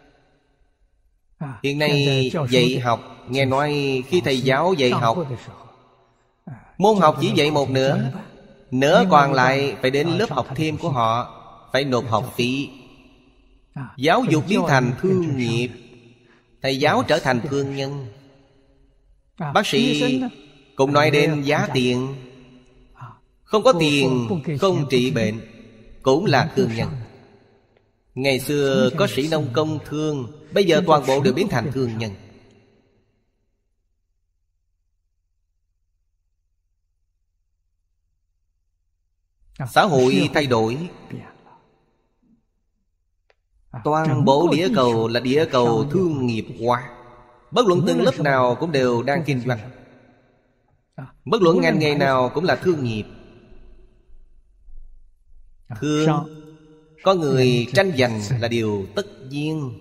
Hiện nay dạy học, nghe nói khi thầy giáo dạy học, môn học chỉ dạy một nửa, nửa còn lại phải đến lớp học thêm của họ, phải nộp học phí. Giáo dục biến thành thương nghiệp, thầy giáo trở thành thương nhân. Bác sĩ cũng nói đến giá tiền. Không có tiền không trị bệnh, cũng là thương nhân. Ngày xưa có sĩ nông công thương, bây giờ toàn bộ đều biến thành thương nhân. Xã hội thay đổi. Toàn bộ địa cầu là địa cầu thương nghiệp hóa. Bất luận từng lớp nào cũng đều đang kinh doanh. Bất luận ngành nghề nào cũng là thương nghiệp. Thương, có người tranh giành là điều tất nhiên.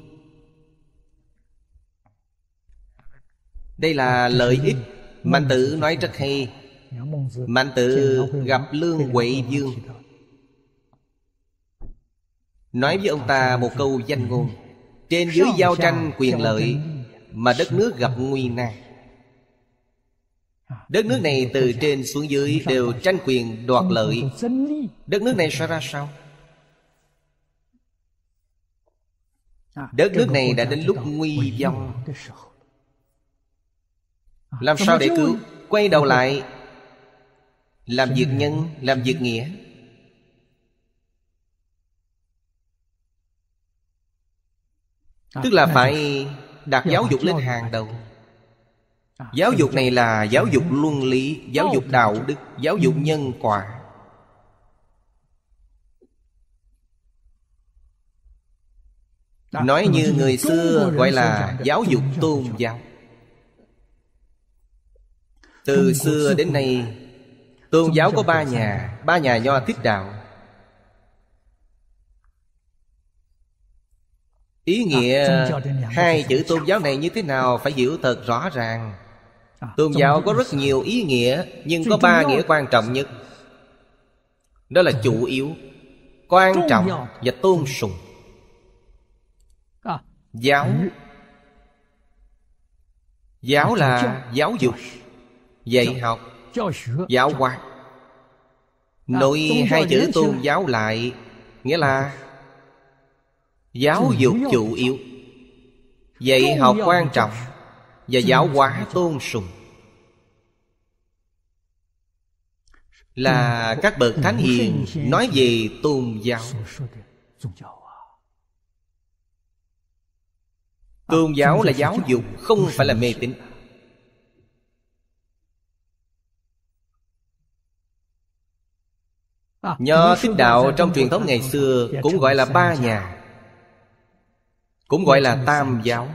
Đây là lợi ích. Mạnh Tử nói rất hay. Mạnh Tử gặp Lương Huệ Dương, nói với ông ta một câu danh ngôn: trên dưới giao tranh quyền lợi mà đất nước gặp nguy nan. Đất nước này từ trên xuống dưới đều tranh quyền đoạt lợi, đất nước này sẽ ra sao? Đất nước này đã đến lúc nguy vong. Làm sao để cứu? Quay đầu lại làm việc nhân, làm việc nghĩa. Tức là phải đặt giáo dục lên hàng đầu. Giáo dục này là giáo dục luân lý, giáo dục đạo đức, giáo dục nhân quả. Nói như người xưa gọi là giáo dục tôn giáo. Từ xưa đến nay, tôn giáo có ba nhà. Ba nhà Nho Thích Đạo. Ý nghĩa hai chữ tôn giáo này như thế nào phải hiểu thật rõ ràng. Tôn giáo có rất nhiều ý nghĩa, nhưng có ba nghĩa quan trọng nhất. Đó là chủ yếu, quan trọng và tôn sùng. Giáo, giáo là giáo dục, dạy học, giáo hóa. Nội hai chữ tôn giáo lại nghĩa là giáo dục chủ yếu, dạy học quan trọng và giáo hóa tôn sùng. Là các bậc thánh hiền nói về tôn giáo. Tôn giáo là giáo dục, không phải là mê tín. Nho Thích Đạo trong truyền thống ngày xưa cũng gọi là ba nhà, cũng gọi là tam giáo,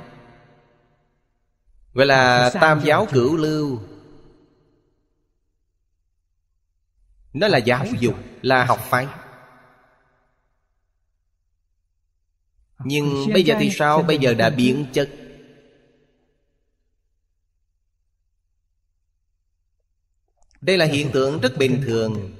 gọi là tam giáo cửu lưu. Nó là giáo dục, là học phái. Nhưng bây giờ thì sao? Bây giờ đã biến chất. Đây là hiện tượng rất bình thường.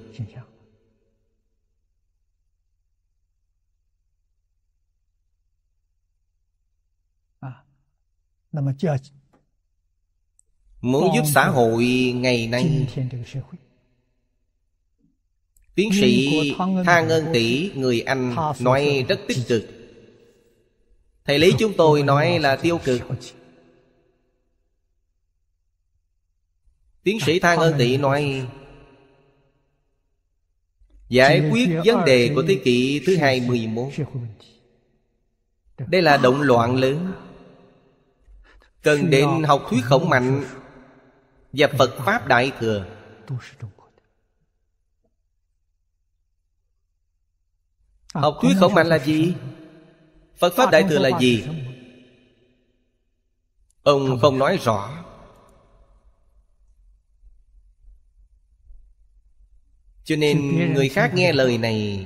Muốn giúp xã hội ngày nay, tiến sĩ Thang Ân Tỷ, người Anh, nói rất tích cực. Thầy Lý chúng tôi nói là tiêu cực. Tiến sĩ Thang Ân Tỷ nói giải quyết vấn đề của thế kỷ thứ hai mươi mốt. Đây là động loạn lớn, cần đến học thuyết khổng mạnh và Phật Pháp Đại Thừa. Học thuyết khổng mạnh là gì? Phật Pháp Đại Thừa là gì? Ông không nói rõ. Cho nên người khác nghe lời này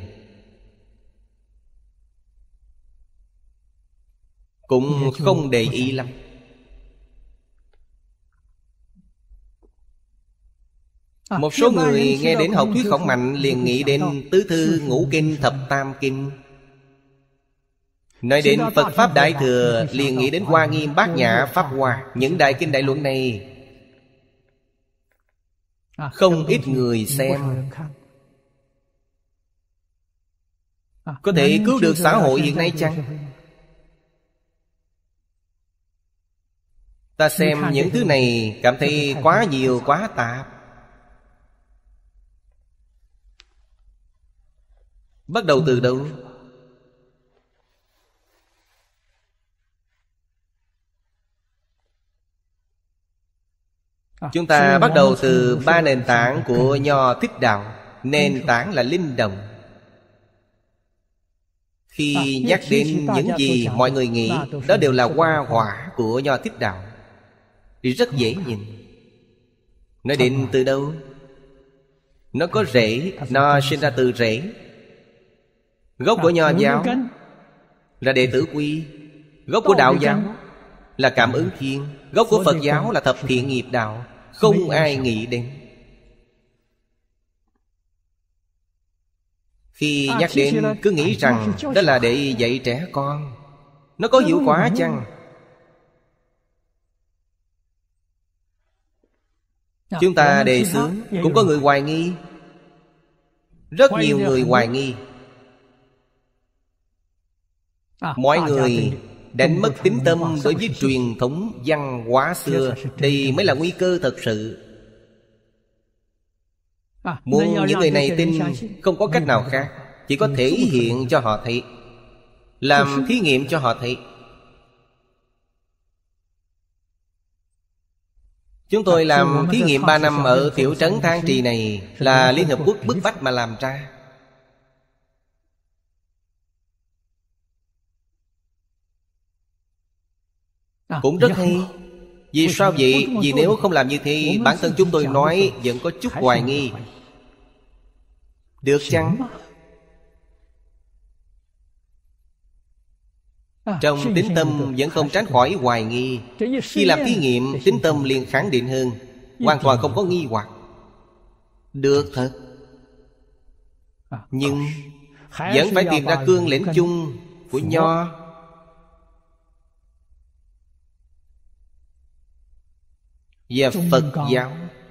cũng không để ý lắm. Một số người nghe đến học thuyết Khổng Mạnh liền nghĩ đến tứ thư ngũ kinh thập tam kinh. Nói đến Phật Pháp Đại Thừa liền nghĩ đến Hoa Nghiêm Bát Nhã Pháp Hoa. Những đại kinh đại luận này không ít người xem, có thể cứu được xã hội hiện nay chăng? Ta xem những thứ này cảm thấy quá nhiều quá tạp. Bắt đầu từ đâu? Chúng ta bắt đầu từ ba nền tảng của Nho Thích Đạo. Nền tảng là linh động. Khi nhắc đến những gì mọi người nghĩ, đó đều là hoa quả của Nho Thích Đạo, thì rất dễ nhìn. Nói đến từ đâu? Nó có rễ, nó sinh ra từ rễ. Gốc của Nho giáo là Đệ Tử Quy. Gốc của Đạo giáo là Cảm Ứng Thiên. Gốc của Phật giáo là Thập Thiện Nghiệp Đạo. Không ai nghĩ đến. Khi nhắc đến cứ nghĩ rằng đó là để dạy trẻ con. Nó có hiệu quả chăng? Chúng ta đề xướng cũng có người hoài nghi. Rất nhiều người hoài nghi. Mọi người đánh mất tín tâm đối với truyền thống văn hóa xưa. Đây mới là nguy cơ thật sự. Muốn những người này tin, không có cách nào khác, chỉ có thể hiện cho họ thấy, làm thí nghiệm cho họ thấy. Chúng tôi làm thí nghiệm ba năm ở tiểu trấn Thang Trì này là Liên Hợp Quốc bức bách mà làm ra. Cũng rất hay. Vì sao vậy? Vì nếu không làm như thế, bản thân chúng tôi nói vẫn có chút hoài nghi. Được chăng? Trong tín tâm vẫn không tránh khỏi hoài nghi. Khi làm thí nghiệm, tín tâm liền khẳng định hơn, hoàn toàn không có nghi hoặc. Được thật. Nhưng vẫn phải tìm ra cương lĩnh chung của Nho. Và Phật giáo.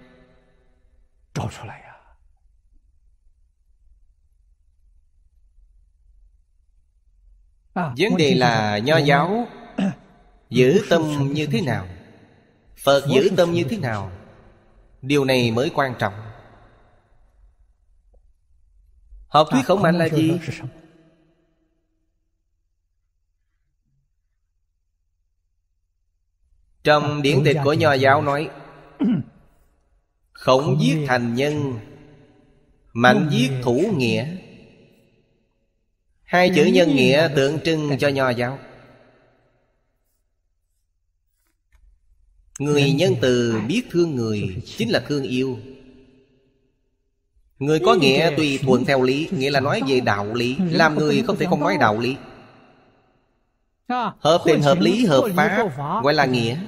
Vấn đề là Nho giáo giữ tâm như thế nào, Phật giữ tâm như thế nào, điều này mới quan trọng. Học thuyết Khổng Mạnh là gì? Trong điển tịch của Nho giáo nói, Khổng giết thành nhân, Mạnh giết thủ nghĩa. Hai chữ nhân nghĩa tượng trưng cho Nho giáo. Người nhân từ biết thương người chính là thương yêu. Người có nghĩa tùy thuận theo lý, nghĩa là nói về đạo lý. Làm người không thể không nói đạo lý. Hợp tình hợp lý hợp pháp gọi là nghĩa.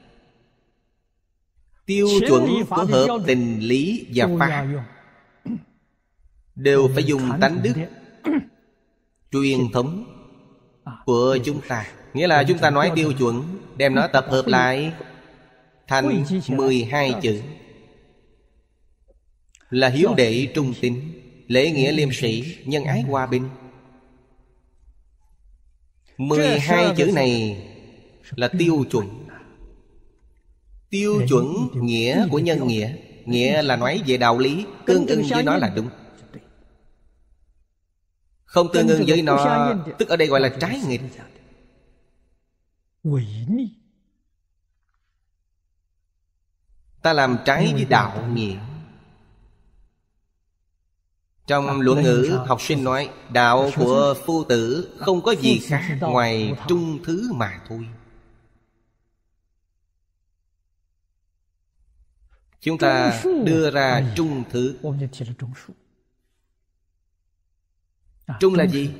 Tiêu chuẩn của hợp tình lý và pháp đều phải dùng tánh đức truyền thống của chúng ta. Nghĩa là chúng ta nói tiêu chuẩn, đem nó tập hợp lại thành mười hai chữ. Là hiếu đệ trung tín, lễ nghĩa liêm sĩ, nhân ái hòa bình. Mười hai chữ này là tiêu chuẩn. Tiêu chuẩn nghĩa của nhân nghĩa. Nghĩa là nói về đạo lý, tương ưng với nó là đúng. Không tương ưng với nó, tức ở đây gọi là trái nghịch. Ta làm trái với đạo nghĩa. Trong luận ngữ, học sinh nói đạo của phu tử không có gì khác ngoài trung thứ mà thôi. Chúng ta đưa ra trung thứ. Trung là gì?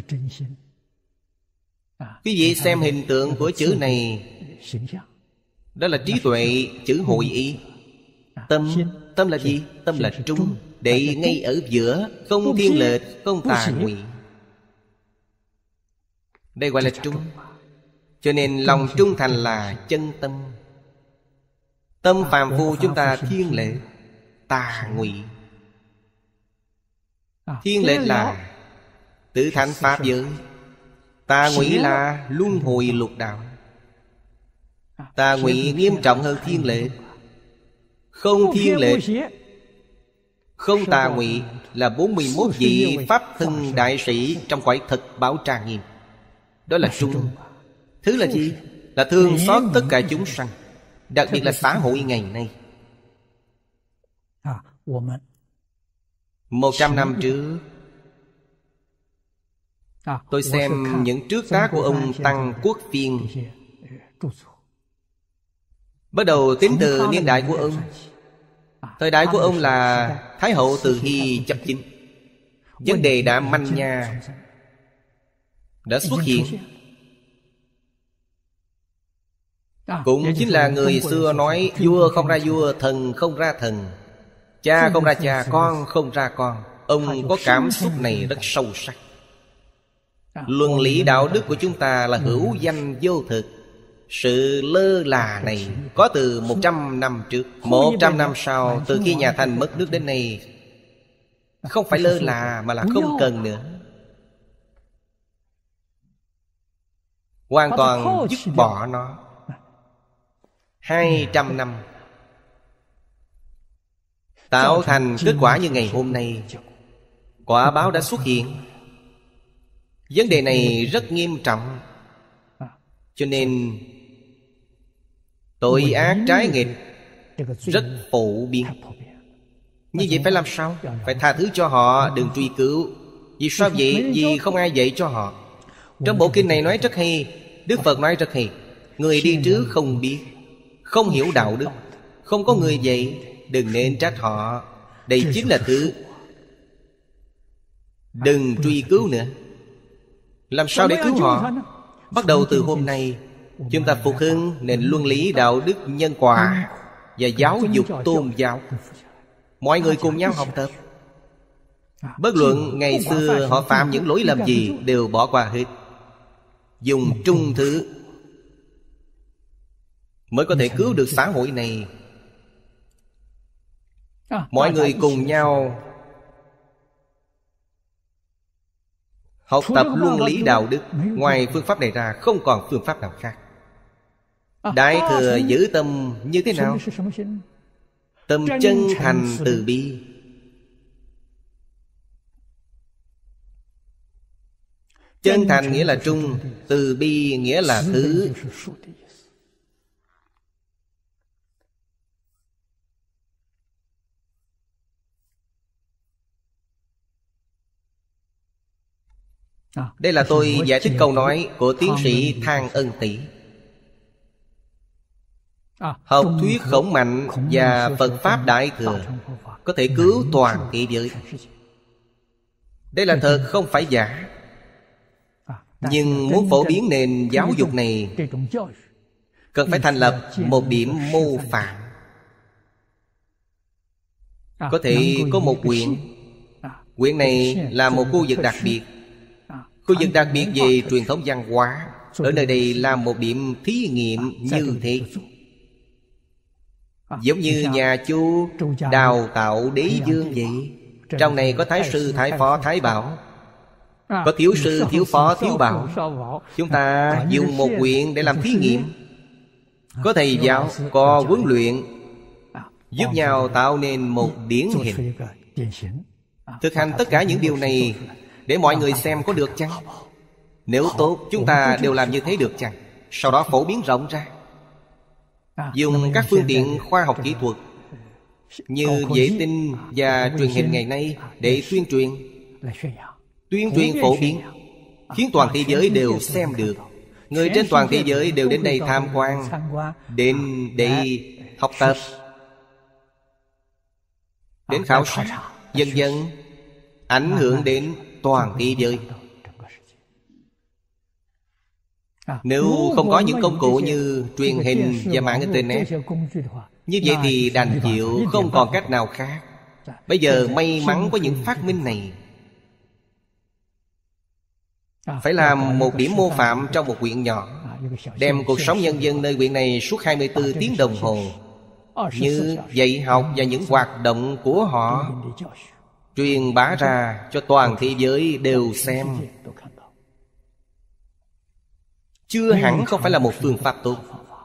Quý vị xem hình tượng của chữ này, đó là trí tuệ, chữ hội ý. Tâm, Tâm là gì? Tâm là trung, để ngay ở giữa, không thiên lệch, không tà ngụy. Đây gọi là trung. Cho nên lòng trung thành là chân tâm. Tâm phàm phu chúng ta thiên lệch, tà ngụy. Thiên lệch là tự thành pháp giới, tà ngụy là luân hồi lục đạo. Tà ngụy nghiêm trọng hơn thiên lệch. Không thiên lệch, không tà ngụy là bốn mươi mốt vị pháp thân đại sĩ trong cõi thực bảo tràng nghiêm. Đó là trung. Thứ là gì? Là thương xót tất cả chúng sanh, đặc biệt là xã hội ngày nay. Một trăm năm trước, tôi xem những trước tác của ông Tăng Quốc Phiên. Bắt đầu tính từ niên đại của ông. Thời đại của ông là Thái hậu Từ Hy chấp chính. Vấn đề đã manh nha, đã xuất hiện. Cũng chính là người xưa nói vua không ra vua, thần không ra thần, cha không ra cha, con không ra con. Ông có cảm xúc này rất sâu sắc. Luân lý đạo đức của chúng ta là hữu danh vô thực. Sự lơ là này có từ một trăm năm trước. Một trăm năm sau, từ khi nhà Thanh mất nước đến nay, không phải lơ là mà là không cần nữa. Hoàn toàn dứt bỏ nó. Hai trăm năm tạo thành kết quả như ngày hôm nay. Quả báo đã xuất hiện. Vấn đề này rất nghiêm trọng. Cho nên tội ác trái nghịch rất phổ biến. Như vậy phải làm sao? Phải tha thứ cho họ, đừng truy cứu. Vì sao vậy? Vì không ai dạy cho họ. Trong bộ kinh này nói rất hay. Đức Phật nói rất hay. Người đi trước không biết, không hiểu đạo đức, không có người dạy, đừng nên trách họ. Đây chính là thứ. Đừng truy cứu nữa. Làm sao để cứu họ? Bắt đầu từ hôm nay, chúng ta phục hưng nền luân lý đạo đức nhân quả và giáo dục tôn giáo. Mọi người cùng nhau học tập. Bất luận ngày xưa họ phạm những lỗi lầm gì, đều bỏ qua hết. Dùng trung thứ mới có thể cứu được xã hội này. Mọi người cùng nhau học tập luân lý đạo đức. Ngoài phương pháp này ra, không còn phương pháp nào khác. Đại Thừa giữ tâm như thế nào? Tâm chân thành từ bi. Chân thành nghĩa là trung, từ bi nghĩa là thứ. Đây là tôi giải thích câu nói của tiến sĩ Thang Ân Tỷ. Học thuyết Khổng Mạnh và Phật Pháp Đại Thừa có thể cứu toàn thế giới. Đây là thật, không phải giả. Nhưng muốn phổ biến nền giáo dục này, cần phải thành lập một điểm mô phạm. Có thể có một quyển. Quyển này là một khu vực đặc biệt. Khu vực đặc biệt về truyền thống văn hóa. Ở nơi đây là một điểm thí nghiệm như thế. Giống như nhà Chu đào tạo đế vương vậy. Trong này có Thái sư, Thái phó, Thái bảo, có thiếu sư, thiếu phó, thiếu bảo. Chúng ta dùng một quyển để làm thí nghiệm. Có thầy giáo, có huấn luyện, giúp nhau tạo nên một điển hình. Thực hành tất cả những điều này để mọi người xem có được chăng? Nếu tốt, chúng ta đều làm như thế được chăng? Sau đó phổ biến rộng ra. Dùng các phương tiện khoa học kỹ thuật như vệ tinh và truyền hình ngày nay để tuyên truyền. Tuyên truyền phổ biến, khiến toàn thế giới đều xem được. Người trên toàn thế giới đều đến đây tham quan, đến đây học tập, đến khảo sát, dần dần ảnh hưởng đến toàn thế giới. Nếu không có những công cụ như truyền hình và mạng internet, như vậy thì đành chịu, không còn cách nào khác. Bây giờ may mắn có những phát minh này, phải làm một điểm mô phạm trong một huyện nhỏ, đem cuộc sống nhân dân nơi huyện này suốt hai mươi tư tiếng đồng hồ, như dạy học và những hoạt động của họ truyền bá ra cho toàn thế giới đều xem. Chưa hẳn không phải là một phương pháp tốt.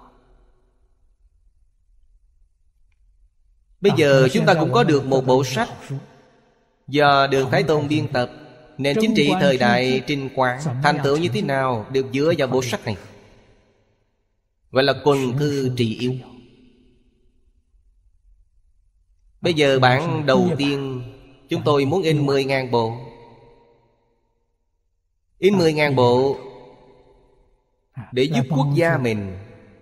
Bây giờ chúng ta cũng có được một bộ sách do Đường Thái Tông biên tập. Nền chính trị thời đại Trinh Quán thành tựu như thế nào được dựa vào bộ sách này, gọi là Quần Thư Trị Yếu. Bây giờ bản đầu tiên chúng tôi muốn in mười nghìn bộ. In mười nghìn bộ để giúp quốc gia mình,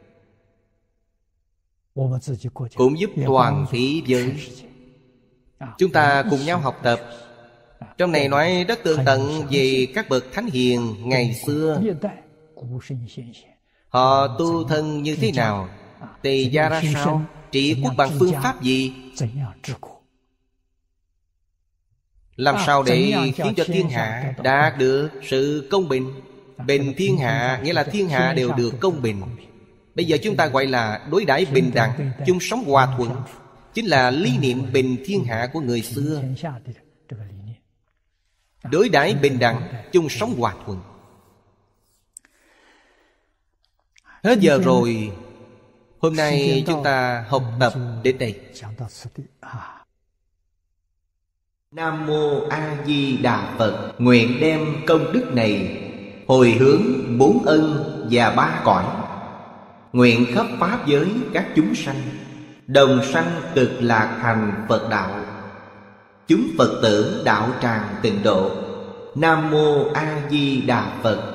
cũng giúp toàn thế giới. Chúng ta cùng nhau học tập. Trong này nói rất tường tận về các bậc thánh hiền ngày xưa, họ tu thân như thế nào, tề gia ra sao, trị quốc bằng phương pháp gì, làm sao để khiến cho thiên hạ đạt được sự công bình. Bình thiên hạ nghĩa là thiên hạ đều được công bình. Bây giờ chúng ta gọi là đối đãi bình đẳng, chung sống hòa thuận, chính là lý niệm bình thiên hạ của người xưa. Đối đãi bình đẳng, chung sống hòa thuận. Hết giờ rồi. Hôm nay chúng ta học tập đến đây. Nam Mô A Di Đà Phật. Nguyện đem công đức này hồi hướng bốn ân và ba cõi, nguyện khắp pháp giới các chúng sanh đồng sanh cực lạc thành Phật đạo. Chúng Phật tử đạo tràng tịnh độ. Nam Mô A Di Đà Phật.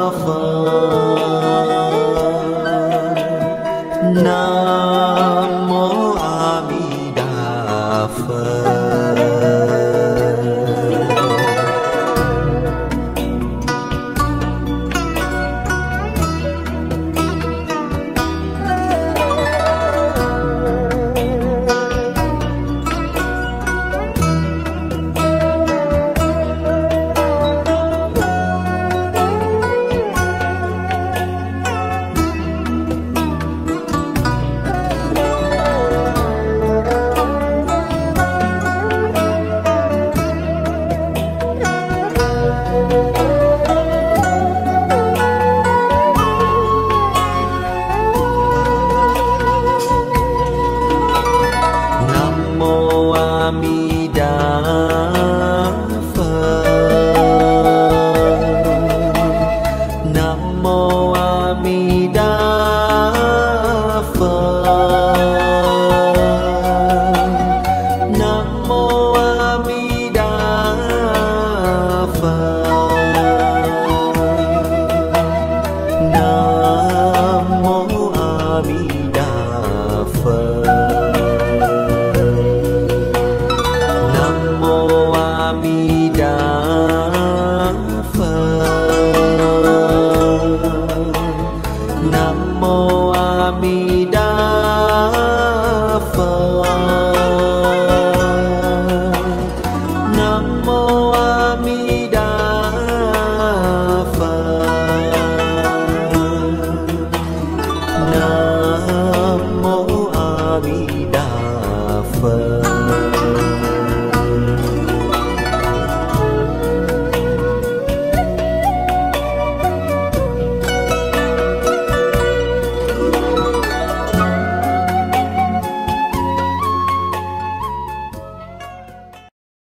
Nam trà